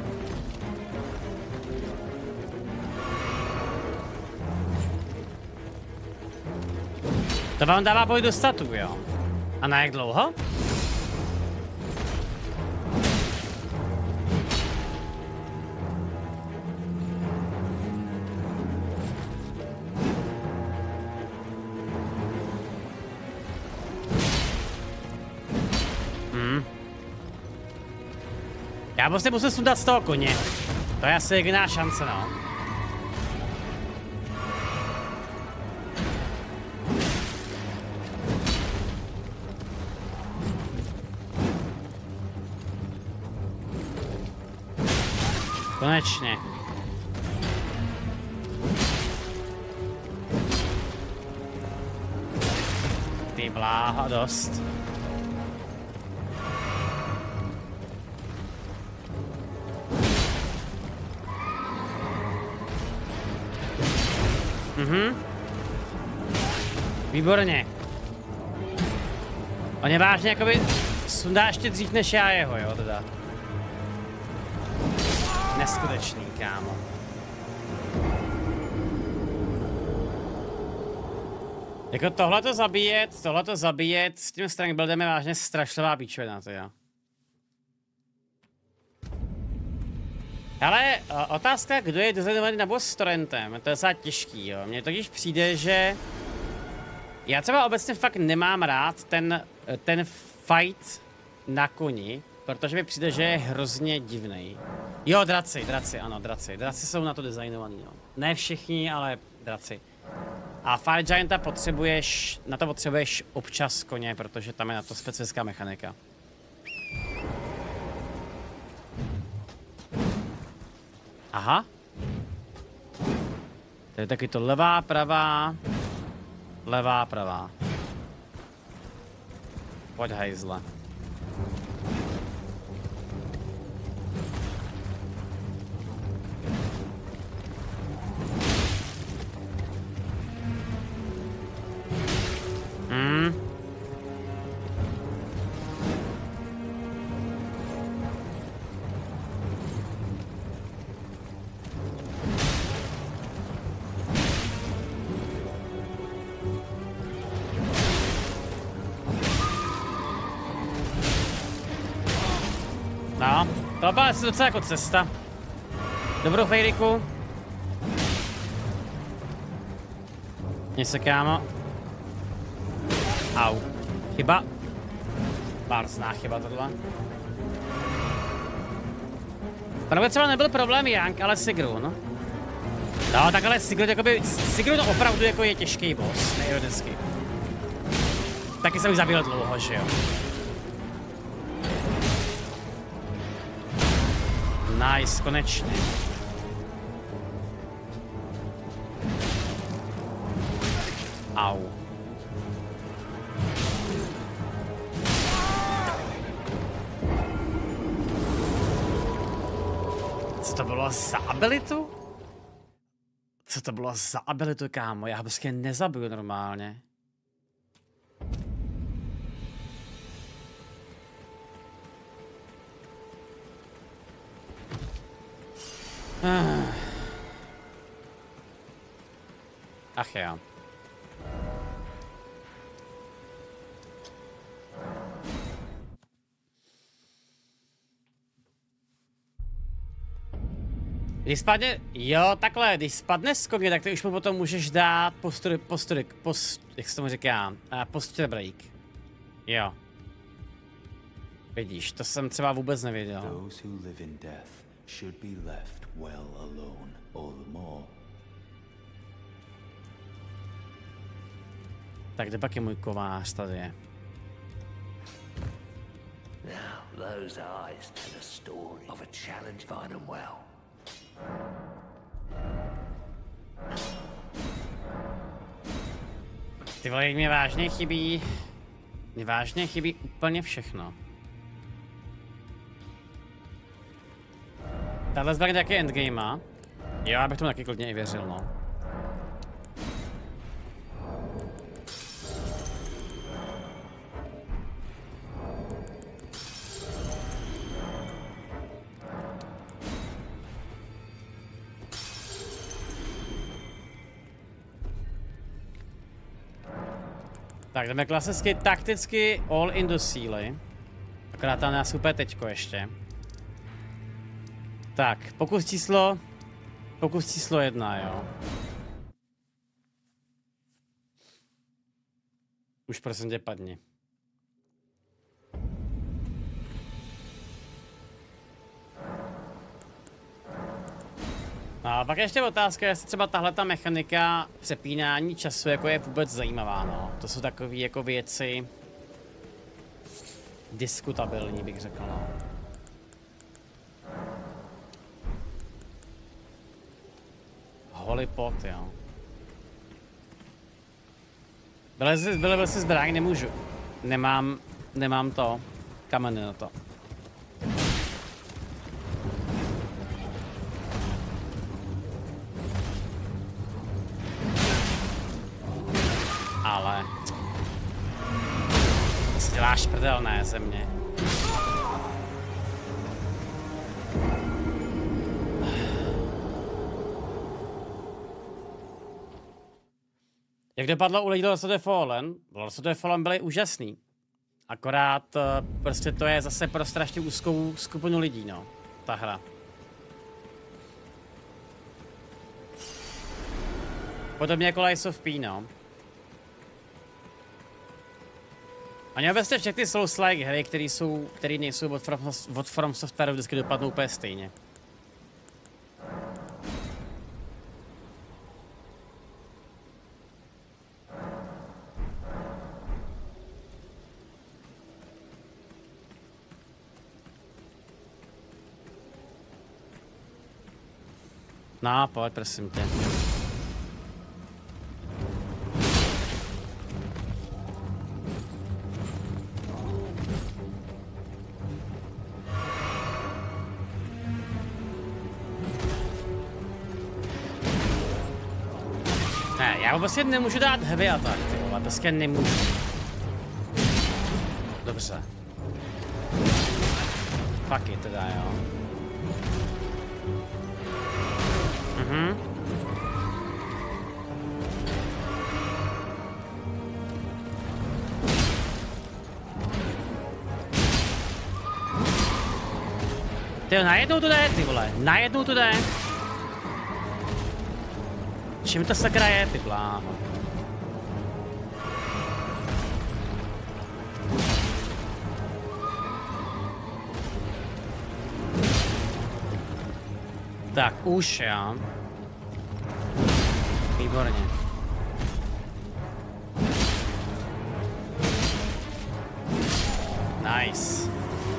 To vám dává boj do statu, jo? A na jak dlouho? Hmm. Já prostě musím sundat z toho koně. To je asi jediná šance, no. Konečně. Ty bláho, dost. Mhm. Výborně. On je vážně jakoby sundá ještě dřív než já jeho, jo, teda. Neskutečný, kámo. Jako tohleto zabíjet, tohleto zabíjet s tím strength buildem je vážně strašlivá píčovina, to jo. Hele, otázka, kdo je designovaný na boss s torrentem, to je docela těžký, jo. Mně totiž přijde, že já třeba obecně fakt nemám rád ten, ten fight na koni, protože mi přijde, že je hrozně divnej. Jo, draci, draci, ano, draci. Draci jsou na to designovaný, no. Ne všichni, ale draci. A Fire Gianta potřebuješ, na to potřebuješ občas koně, protože tam je na to specifická mechanika. Aha. To je taky to levá, pravá, levá, pravá. Pojď hajzle. Hmm. No, to byla asi docela jako cesta. Dobrou fejriku. Mně se, kámo. Au. Chyba. Bársná chyba tohle. Právě třeba nebyl problém Jank, ale Sigru, no. No, tak ale Sigru, jakoby, Sigru to opravdu jako je těžký boss, neironicky. Taky jsem jich zabil dlouho, že jo. Nice, konečně. Au. Co to bylo za abilitu? Co to bylo za abilitu, kámo? Já ho prostě nezabiju normálně. Ach jo. Když spadne, jo, takhle, když spadne z koně, tak ty už mu potom můžeš dát posture, posture, post, jak se tomu říká, uh, posture break. Jo. Vidíš, to jsem třeba vůbec nevěděl. Those who live in death should be left well alone, all the more. Tak kde pak je můj kovář, tady je. Now, those eyes tell a story of a challenge fine and well. Ty vole, mě vážně chybí, mě vážně chybí úplně všechno. Tahle zbraň taky endgame. Jo, já bych tomu taky klidně i věřil, no. Tak jdeme klasicky takticky all in do síly. Akorát tam nás úplně teďko ještě. Tak, pokus číslo... Pokus číslo jedna, jo. Už prosím tě padni. No a pak ještě otázka, jestli třeba tahle ta mechanika přepínání času jako je vůbec zajímavá, no. To jsou takové jako věci diskutabilní, bych řekl, no. Holy pot, jo. Byl si, byl, byl si zbraň, nemůžu. Nemám, nemám to, kameny na to. Ale... Máš prdelné země. Jak dopadlo u lidí Lords of the Fallen? Lords of the Fallen byly úžasný. Akorát prostě to je zase pro strašně úzkou skupinu lidí, no. Ta hra. Podobně jako Lies of P, no. Oni obecně všechny Souls-like hry, které jsou, které nejsou od From, od From Software, vždycky dopadnou úplně stejně. No, pojď, prosím tě. Ne, já vlastně nemůžu dát heavy attack, ty vole, prostě nemůžu. Dobře. Fuck it teda, jo. Mhm. Tyjo, najednou to jde, ty vole, najednou to jde. Čím to sakra je, ty bláho? Tak, už já. Výborně. Nice.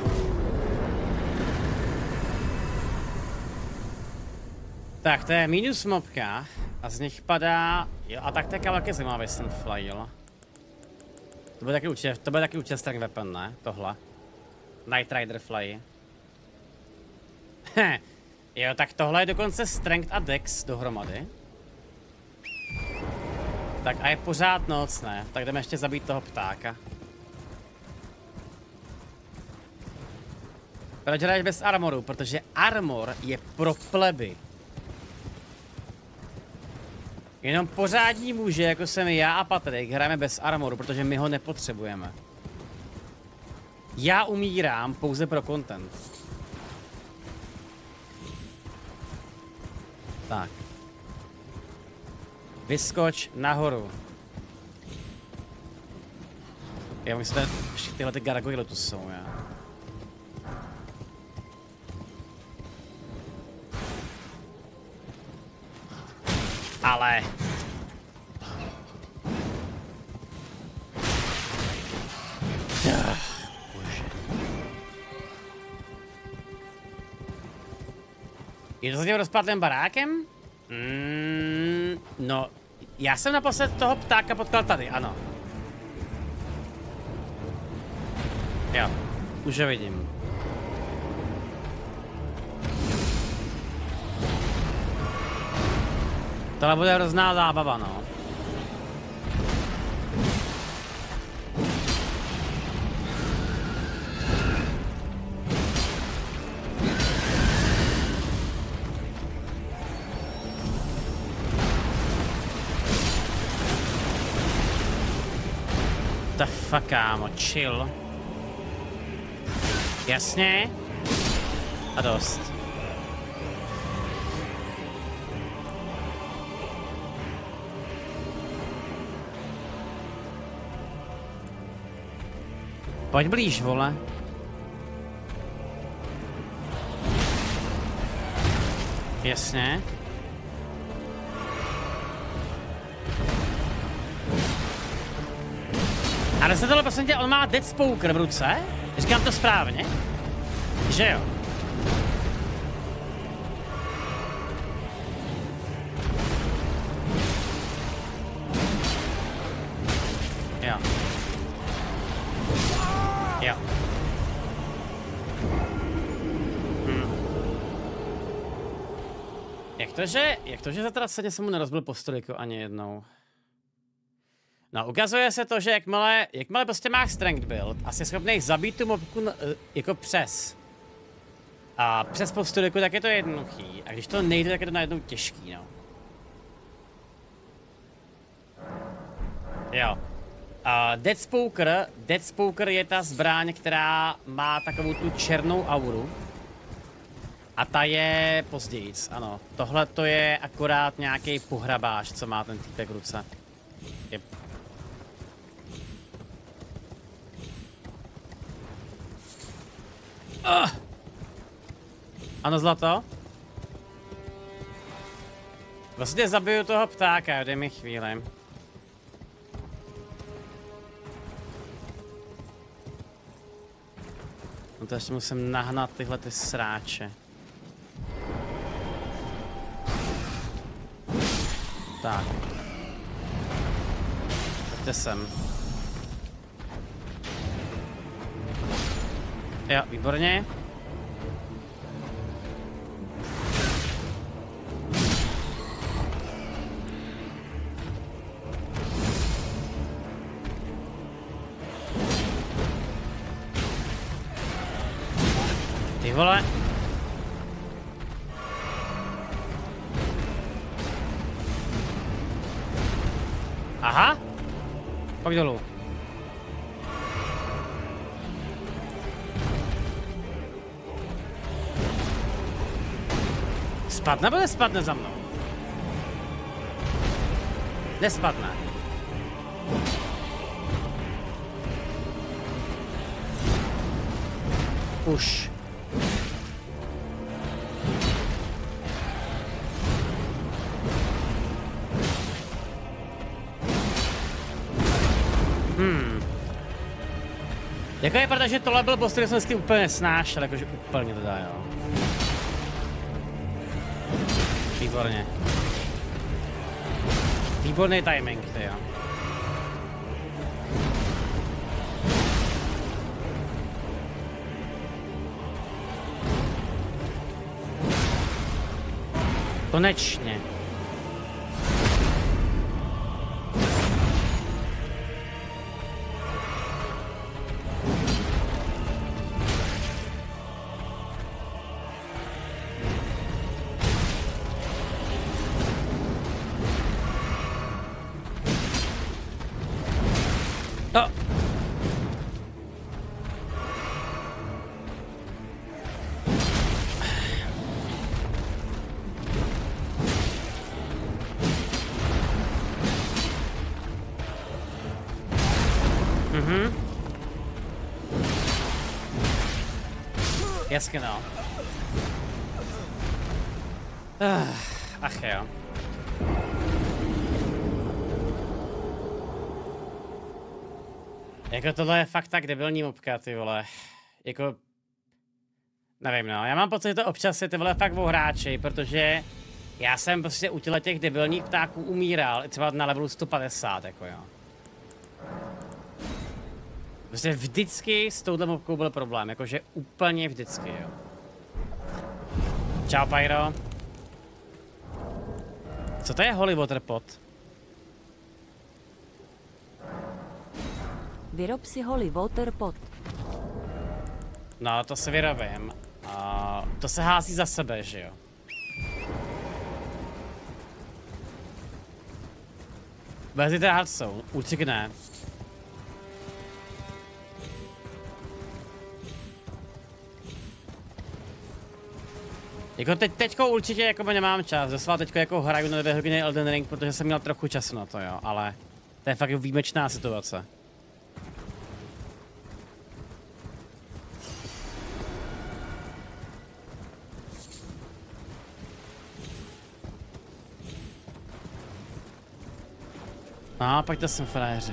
Tak, to je minus mobka a z nich padá... Jo, a tak to je velký zajímavý ten flail. To bude taky určitě, to bude taky určitě strong weapon, ne? Tohle. Night Rider fly. Heh. Jo, tak tohle je dokonce strength a dex dohromady. Tak a je pořád noc, ne? Tak jdeme ještě zabít toho ptáka. Proč hraješ bez armoru? Protože armor je pro pleby. Jenom pořádní muži, jako jsem já a Patrik, hrajeme bez armoru, protože my ho nepotřebujeme. Já umírám pouze pro content. Tak. Vyskoč nahoru. Já myslím, že tady, tyhle ty gargoyle tu jsou, já. Ale... Bože. Je to s tím rozpadlým barákem? Mm, no, já jsem naposled toho ptáka potkal tady, ano. Jo, už ho vidím. Tohle bude hrozná zábava, no. The fuck, kámo, chill. Jasně. A dost. Pojď blíž, vole. Jasně. Ale se tohle, prosím tě, on má Dead Spoker v ruce? Říkám to správně? Že jo? Jo. Jo. Hm. Jak to, že, jak to, že zatraceně se mu nerozbil postoj jako ani jednou? No, ukazuje se to, že jakmile, jakmile prostě máš strength build a jsi schopný zabít tu mobku jako přes. A přes posturiku, tak je to jednoduchý. A když to nejde, tak je to najednou těžký, no. Jo. Uh, Dead Spoker, Dead Spoker je ta zbraň, která má takovou tu černou auru. A ta je pozdějíc, ano. Tohle to je akorát nějaký pohrabáš, co má ten týpek v ruce. Yep. Uh. Ano, zlato? Vlastně zabiju toho ptáka, dej mi chvíli. No to ještě musím nahnat tyhle ty sráče. Tak. Pojďte sem. Jo, výborně. Ty vole. Aha. Pojď dolů. Spadne nebo nespadne za mnou? Nespadne. Už. Hmm. Jako je pravda, že tohle byl boss, který jsem vždycky úplně nesnášel, jakože úplně to dá, jo. Výborně. Výborný timing, ty jo. Konečně. To. Mhm. Jasně no. Ach jo. Jako tohle je fakt tak debilní mobka, ty vole. Jako... Nevím no, já mám pocit, že to občas je ty vole fakt o hráči, protože já jsem prostě u těle těch debilních ptáků umíral, třeba na levelu sto padesát, jako jo. Prostě vždycky s touhle mobkou byl problém, jakože úplně vždycky, jo. Čau, Pyro. Co to je Holy Water Pot? Vyrob si Holy Water Pot. No, to si vyrobím. Uh, to se hází za sebe, že jo? Vezli teda Hearthstone, určitě ne. Jako teď, teďko určitě jako nemám čas, doslova teďko jako hraju na dvě hodiny Elden Ring, protože jsem měl trochu času na to, jo, ale to je fakt výjimečná situace. No, pojďte sem, frajeři.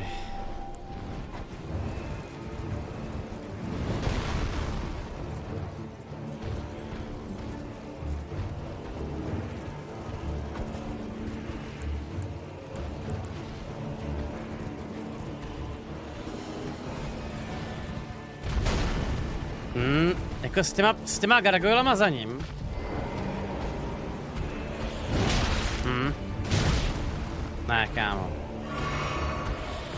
Hmm, jako s těma, s těma gargoylama za ním. Hmm. Ne, kámo.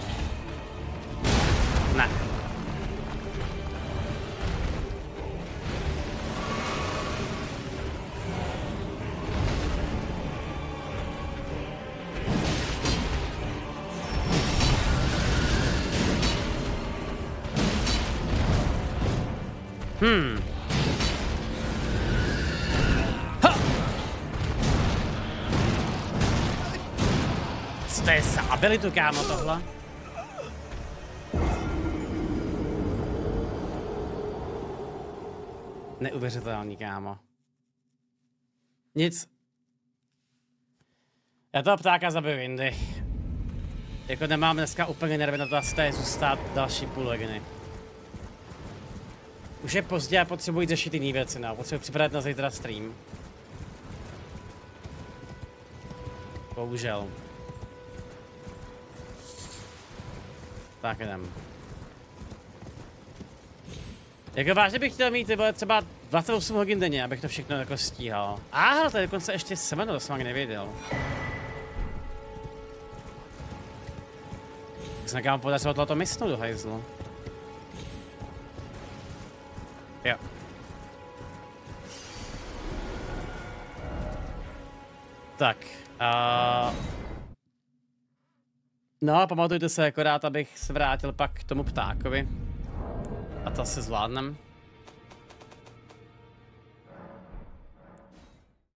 Hmm. Ha! Co to je za abilitu, kámo, tohle? Neuvěřitelný, kámo. Nic. Já toho ptáka zabiju jindy. Jako nemám dneska úplně nervy na to asi tady zůstat další půl hodiny. Už je pozdě a potřebuji řešit jiný věci, no. Potřebuji připravit na zítra stream. Bohužel. Tak jdem. Jako vážně bych chtěl mít tyhle třeba dvacet osm hodin denně, abych to všechno jako stíhal. Aha, to je dokonce ještě semeno, to jsem ani nevěděl. Tak se nekam podařilo tohoto misnu do hajzlu. Jo. Tak. Uh... No, pamatujte se akorát, abych se vrátil pak k tomu ptákovi. A to si zvládnem.